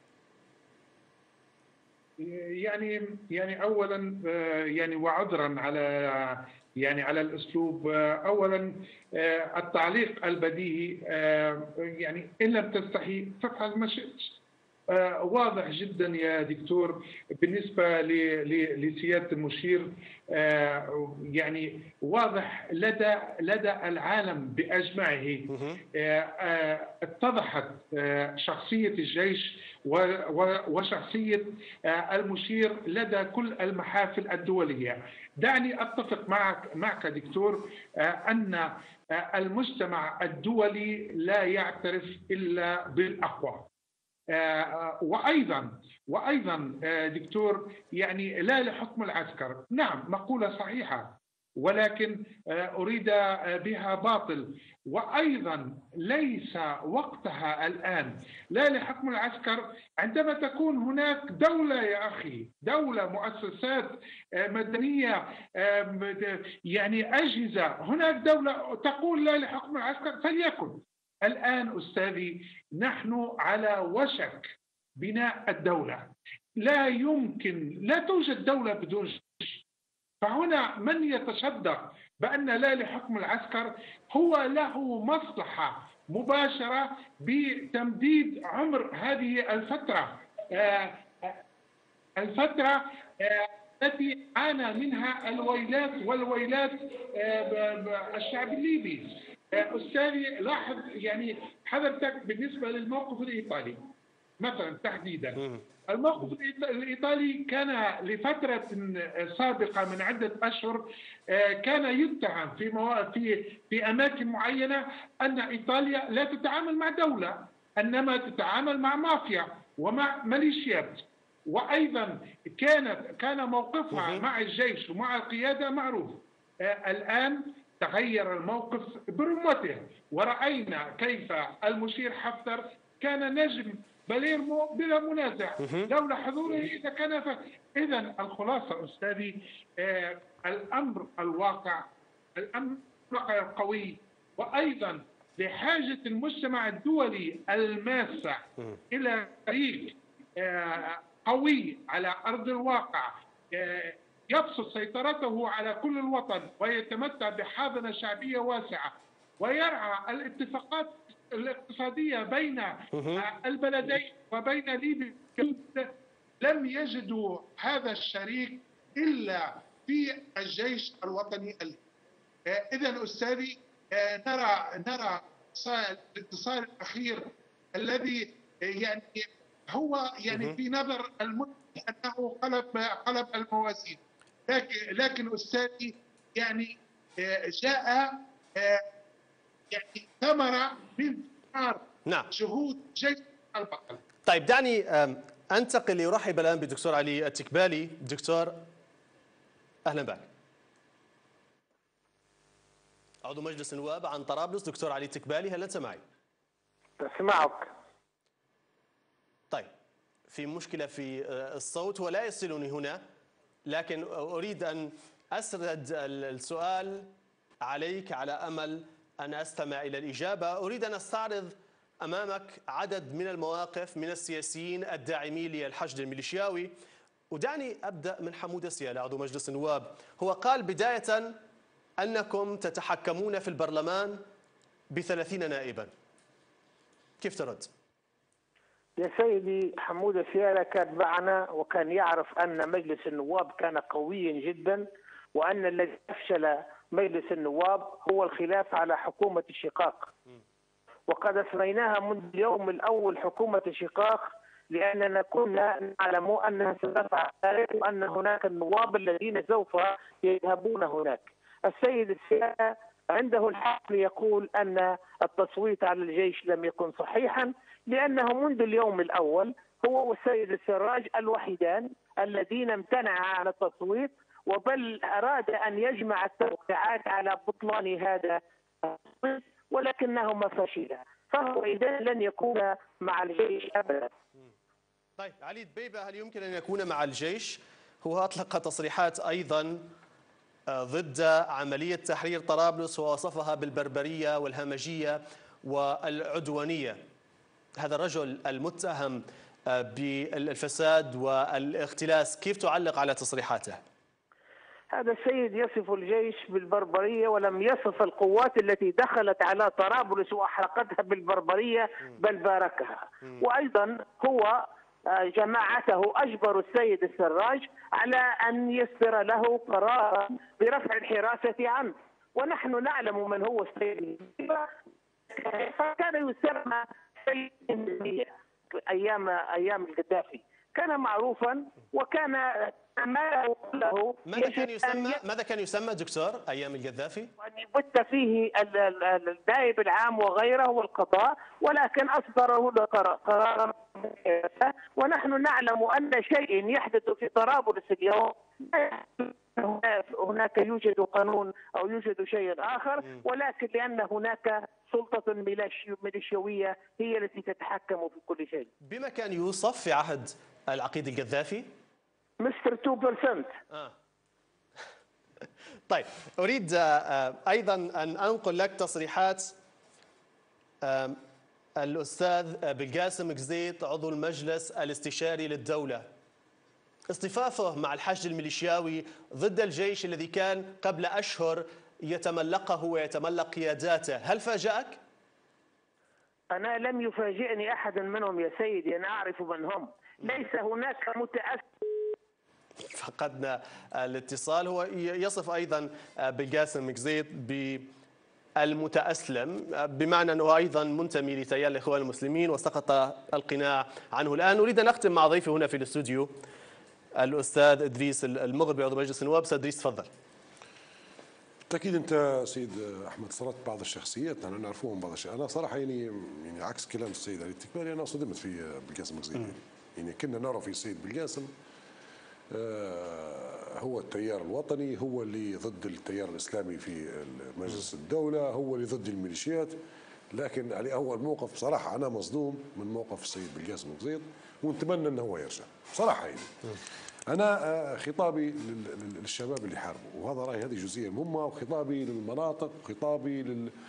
يعني اولا يعني وعذرا على الاسلوب. اولا التعليق البديهي يعني ان لم تستحي فافعل ما شئت. واضح جدا يا دكتور بالنسبه لسياده المشير، يعني واضح لدى العالم باجمعه. اتضحت شخصيه الجيش وشخصيه المشير لدى كل المحافل الدوليه. دعني اتفق معك دكتور ان المجتمع الدولي لا يعترف الا بالاقوى. وأيضا دكتور يعني لا لحكم العسكر. نعم، مقولة صحيحة، ولكن أريد بها باطل. وأيضا ليس وقتها الآن لا لحكم العسكر عندما تكون هناك دولة يا أخي، دولة، مؤسسات مدنية، يعني أجهزة، هناك دولة تقول لا لحكم العسكر فليكن. الآن أستاذي نحن على وشك بناء الدولة. لا يمكن، لا توجد دولة بدون جيش. فهنا من يتصدق بأن لا لحكم العسكر هو له مصلحة مباشرة بتمديد عمر هذه الفترة التي عانى منها الويلات الشعب الليبي. أستاذي لاحظ يعني حضرتك بالنسبة للموقف الإيطالي مثلا تحديدا. الموقف الإيطالي كان لفترة سابقة من عدة أشهر كان يتهم في أماكن معينة أن إيطاليا لا تتعامل مع دولة، إنما تتعامل مع مافيا ومع ميليشيات. وأيضا كان موقفها مع الجيش ومع القيادة معروف. الآن تغير الموقف برمته، ورأينا كيف المشير حفتر كان نجم باليرمو بلا منازع لولا حضوره. إذا كان إذا الخلاصة أستاذي الأمر الواقع قوي، وأيضا لحاجة المجتمع الدولي الماسة إلى فريق قوي على أرض الواقع يبسط سيطرته على كل الوطن ويتمتع بحاضنة شعبية واسعة ويرعى الاتفاقات الاقتصادية بين البلدين وبين ليبيا. لم يجدوا هذا الشريك إلا في الجيش الوطني الليبي. إذن أستاذي نرى الاتصال الأخير الذي يعني هو يعني في نظر المتهم أنه قلب الموازين، لكن أستاذي يعني جاء يعني ثمرة من ثمار جهود جيش البطل. طيب دعني أنتقل لأرحب الآن بالدكتور علي التكبالي. دكتور أهلا بك. عضو مجلس النواب عن طرابلس دكتور علي التكبالي، هل أنت معي؟ أسمعك. طيب في مشكلة في الصوت ولا يصلني هنا، لكن أريد أن أسرد السؤال عليك على أمل أن أستمع إلى الإجابة. أريد أن أستعرض أمامك عدد من المواقف من السياسيين الداعمين للحشد الميليشياوي، ودعني أبدأ من حمودة سيالة عضو مجلس النواب. هو قال بداية أنكم تتحكمون في البرلمان ب30 نائبا، كيف ترد؟ يا سيدي حمودة سيالة كان معنا وكان يعرف أن مجلس النواب كان قويا جدا، وأن الذي أفشل مجلس النواب هو الخلاف على حكومة الشقاق. وقد أسميناها منذ اليوم الأول حكومة الشقاق لأننا كنا نعلم أنها ستفعل ذلك وأن هناك النواب الذين سوف يذهبون هناك. السيد السيالة عنده الحق ليقول أن التصويت على الجيش لم يكن صحيحا، لأنه منذ اليوم الأول هو والسيد السراج الوحيدان الذين امتنعا عن التصويت، وبل أراد أن يجمع التوقيعات على بطلان هذا التصويت ولكنهما فشلا، فهو إذا لن يكون مع الجيش أبدا. طيب علي دبيبة، هل يمكن أن يكون مع الجيش؟ هو أطلق تصريحات أيضا ضد عملية تحرير طرابلس ووصفها بالبربرية والهمجية، والعدوانية. هذا الرجل المتهم بالفساد والاختلاس، كيف تعلق على تصريحاته؟ هذا السيد يصف الجيش بالبربرية ولم يصف القوات التي دخلت على طرابلس وأحرقتها بالبربرية بل باركها. وأيضا هو جماعته أجبروا السيد السراج على أن يصدر له قرارا برفع الحراسة عنه، ونحن نعلم من هو السيد فكان يسمى سيد أيام القذافي، كان معروفا وكان ماله كله. ماذا كان يسمى دكتور أيام القذافي؟ أن يبت فيه النائب العام وغيره والقضاء، ولكن أصدره قرارا. ونحن نعلم أن شيء يحدث في طرابلس اليوم هناك يوجد قانون أو يوجد شيء آخر، ولكن لأن هناك سلطة ميليشيوية هي التي تتحكم في كل شيء. بما كان يوصف في عهد العقيد القذافي؟ مستر 2%. طيب، أريد أيضا أن أنقل لك تصريحات الأستاذ بالقاسم قزيط عضو المجلس الاستشاري للدولة، اصطفافه مع الحشد الميليشياوي ضد الجيش الذي كان قبل أشهر يتملقه ويتملق قياداته، هل فاجأك؟ أنا لم يفاجئني أحد منهم يا سيدي، أنا أعرف من هم. ليس هناك متأثر. فقدنا الاتصال. هو يصف أيضا بالقاسم قزيط بالمتأسلم، بمعنى أنه أيضا منتمي لتيار الإخوان المسلمين وسقط القناع عنه. الآن أريد أن أختم مع ضيفي هنا في الاستوديو الأستاذ إدريس المغربي عضو مجلس النواب. أستاذ إدريس تفضل. بالتاكيد انت سيد احمد صرت بعض الشخصيات انا نعرفوهم بعض الشيء. انا صراحه يعني عكس كلام السيد علي التكباري، انا صدمت في بالقاسم قزيط. يعني كنا نرى في السيد بالقاسم هو التيار الوطني، هو اللي ضد التيار الاسلامي في مجلس الدوله، هو اللي ضد الميليشيات. لكن على اول موقف بصراحه انا مصدوم من موقف السيد بالقاسم قزيط، ونتمنى انه هو يرجع بصراحه. يعني انا خطابي للشباب اللي حاربوا، وهذا رايي هذه جزئيه مهمه، وخطابي للمناطق، وخطابي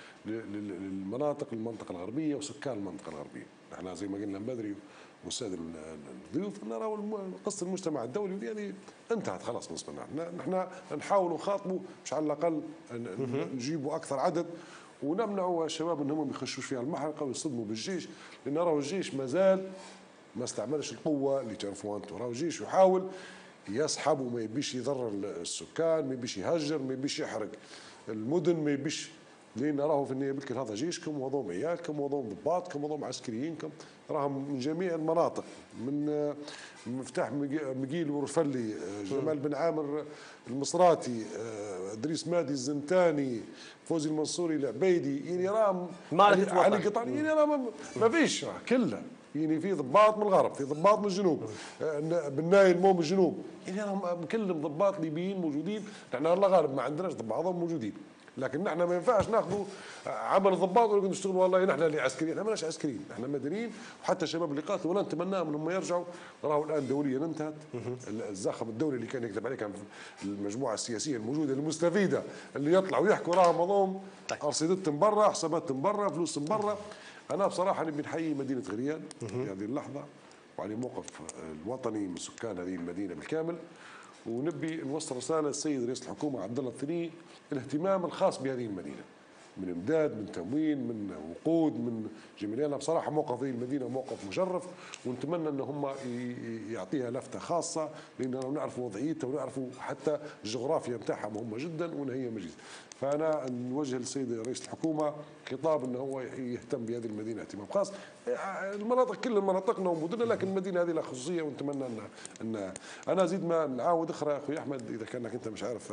للمناطق المنطقه الغربيه وسكان المنطقه الغربيه. احنا زي ما قلنا من بدري والساده الضيوف نرى قصه المجتمع الدولي هذه انتهت خلاص بالنسبه لنا. نحن نحاول نخاطبوا مش على الاقل نجيبوا اكثر عدد ونمنعوا الشباب انهم ما يخشوش فيها المحرقه ويصدموا بالجيش، لان راهو الجيش ما زال ما استعملش القوه اللي تعرفوها انتم. راهو الجيش يحاول يسحب وما يبيش يضرر السكان، ما يبيش يهجر، ما يبيش يحرق المدن، ما يبيش، لان راهو في النهايه بالكل هذا جيشكم وهذوم عيالكم وهذوم ضباطكم وهذوم عسكريينكم، راهم من جميع المناطق، من مفتاح مقيل ورفلي، جمال بن عامر المصراتي، ادريس مادي الزنتاني، فوزي المنصوري العبيدي، يعني راهم علي قطان، يعني راهم ما فيش كله. يعني في ضباط من الغرب، في ضباط من الجنوب، بالنايل مو من الجنوب، يعني راهم كلهم ضباط ليبيين موجودين. نحن الله غالب ما عندناش بعضهم موجودين، لكن نحن ما ينفعش ناخذوا عمل الضباط ونقول نشتغلوا والله نحن اللي عسكريين، نحن ماناش عسكريين، نحن مدنيين. وحتى الشباب اللي قاتلوا ولا نتمناهم انهم يرجعوا، راهو الان دوليا انتهت. الزخم الدولي اللي كان يكتب عليه كان المجموعه السياسيه الموجوده المستفيده اللي يطلعوا ويحكوا راهم هذوم ارصدتهم برا، حساباتهم برا، فلوسهم برا. انا بصراحه نبي نحيي مدينه غريان في هذه اللحظه وعلى موقف الوطني من سكان هذه المدينه بالكامل، ونبي نوصل رساله للسيد رئيس الحكومه عبد الله الثني الاهتمام الخاص بهذه المدينه من امداد، من تموين، من وقود، من جميع. انا بصراحه موقف هذه المدينه موقف مشرف، ونتمنى ان هم يعطيها لفته خاصه، لان نعرفوا وضعيتها ونعرفوا حتى الجغرافيا نتاعها مهمه جدا وان هي مجيزه. فانا نوجه للسيد رئيس الحكومه خطاب انه هو يهتم بهذه المدينه اهتمام خاص. المناطق كل مناطقنا ومدننا، لكن المدينه هذه لها خصوصيه، ونتمنى ان انا زيد ما نعاود اخرى اخوي احمد اذا كانك انت مش عارف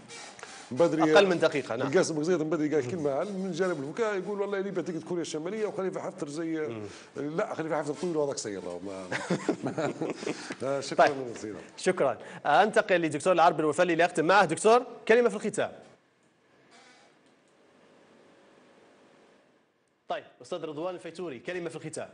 بدري اقل من دقيقه. نعم. القاسم قزيط من بدري قال كلمه من جانب البكاء، يقول والله ليبيا تقعد كوريا الشماليه وخليفه حفتر زي لا خليفه حفتر طويل وهذاك سير. شكرا جزيلا. شكرا. انتقل لدكتور العربي الوفلي لاختم معه. دكتور، كلمه في الختام. طيب استاذ رضوان الفيتوري، كلمه في الختام.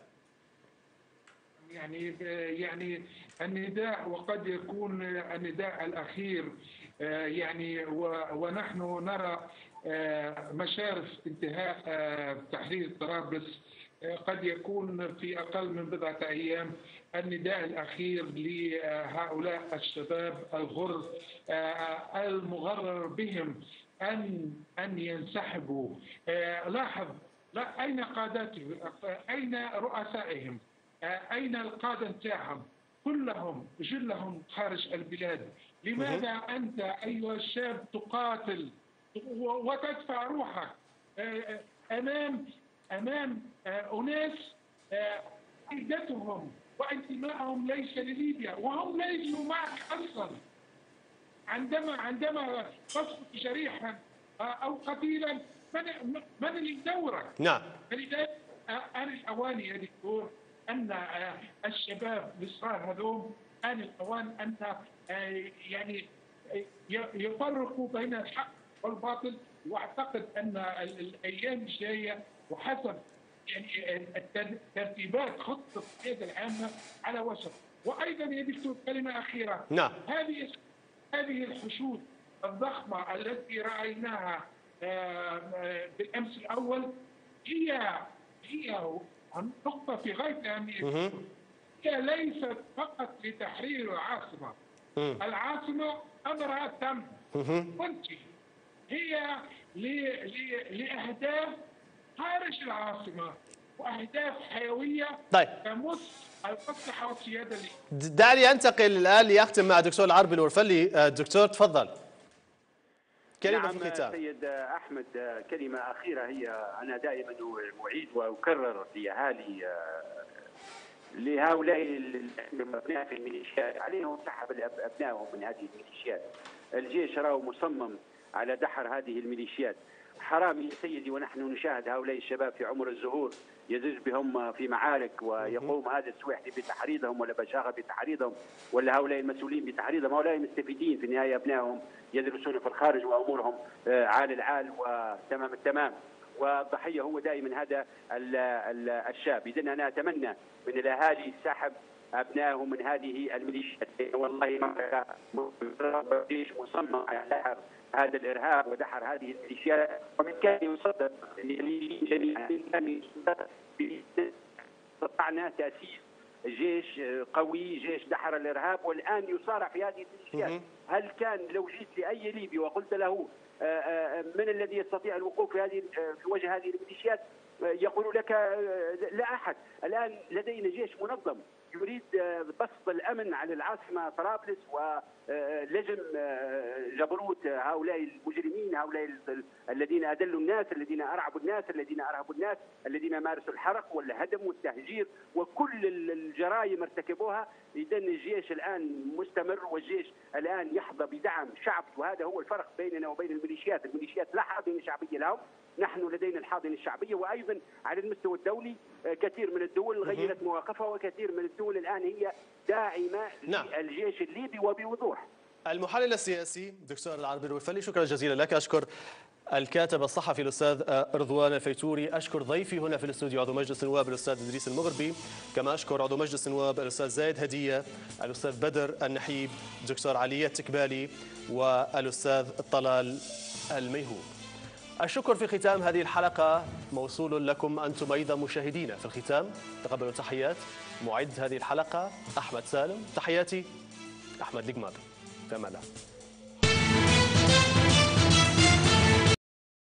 يعني النداء، وقد يكون النداء الأخير، يعني ونحن نرى مشارف انتهاء تحرير طرابلس قد يكون في أقل من بضعة أيام. النداء الأخير لهؤلاء الشباب الغر المغرر بهم أن ينسحبوا. لاحظ، لا، أين قاداتهم؟ أين رؤسائهم؟ أين القادة نتاعهم؟ كلهم جلهم خارج البلاد. لماذا أنت أيها الشاب تقاتل وتدفع روحك أمام أناس عقيدتهم وانتمائهم ليس لليبيا، وهم ليسوا معك أصلا. عندما تسقط جريحا أو قتيلا من اللي يدورك؟ نعم. فلذلك آن الأوان يا دكتور أن الشباب الصغار هذول آن الأوان أن يعني يفرقوا بين الحق والباطل. واعتقد ان الايام الجايه وحسب يعني ترتيبات خطه القياده العامه على وشك. وايضا يا دكتور كلمه اخيره. نعم. هذه الحشود الضخمه التي رايناها بالامس الاول هي نقطه في غايه الاهميه. هي ليست فقط لتحرير العاصمه. العاصمه امرها تم منتهي. هي لأهداف خارج العاصمة وأهداف حيوية تمس المصلحة والسيادة. دعني أنتقل الآن لأختم مع دكتور العربي الورفلي. دكتور تفضل. كلمة في الختام. سيد أحمد، كلمة أخيرة. هي أنا دائما أعيد وأكرر لهؤلاء الأبناء في الميليشيات عليهم سحب أبنائهم من هذه الميليشيات. الجيش راه مصمم على دحر هذه الميليشيات. حرام يا سيدي ونحن نشاهد هؤلاء الشباب في عمر الزهور يزج بهم في معارك، ويقوم هذا السويحلي بتحريضهم ولا بشاغة بتحريضهم ولا هؤلاء المسؤولين بتحريضهم. هؤلاء مستفيدين في النهاية، أبنائهم يدرسون في الخارج وأمورهم عال العال وتمام التمام، والضحية هو دائما هذا الشاب. إذن أنا أتمنى من الأهالي سحب أبنائهم من هذه الميليشيات. والله ما الجيش مصمم على دحر هذا الإرهاب ودحر هذه الميليشيات، ومن كان يصدق جميعا استطعنا تأسيس جيش قوي، جيش دحر الإرهاب، والآن يصارع في هذه الميليشيات. هل كان لو جيت لأي ليبي وقلت له من الذي يستطيع الوقوف في وجه هذه الميليشيات، يقول لك لا أحد. الآن لدينا جيش منظم يريد بسط الأمن على العاصمة طرابلس ولجم جبروت هؤلاء المجرمين، هؤلاء الذين أذلوا الناس، الذين أرعبوا الناس، الذين أرهبوا الناس، الذين مارسوا الحرق والهدم والتهجير وكل الجرائم ارتكبوها. إذن الجيش الآن مستمر، والجيش الآن يحظى بدعم شعبي، وهذا هو الفرق بيننا وبين الميليشيات. الميليشيات لا حاضنة شعبية لهم، نحن لدينا الحاضنة الشعبية. وأيضا على المستوى الدولي كثير من الدول غيرت مواقفها، وكثير من الدول الآن هي داعمة للجيش الليبي وبوضوح. المحلل السياسي دكتور العربي الورفلي، شكرا جزيلا لك. أشكر الكاتب الصحفي الأستاذ رضوان الفيتوري، أشكر ضيفي هنا في الاستوديو عضو مجلس النواب الأستاذ إدريس المغربي، كما أشكر عضو مجلس النواب الأستاذ زايد هدية، الأستاذ بدر النحيب، دكتور علي التكبالي، والأستاذ طلال الميهوب. الشكر في ختام هذه الحلقة موصول لكم أنتم أيضا مشاهدينا. في الختام تقبلوا تحيات معد هذه الحلقة أحمد سالم. تحياتي أحمد لقماطي. في أمان الله.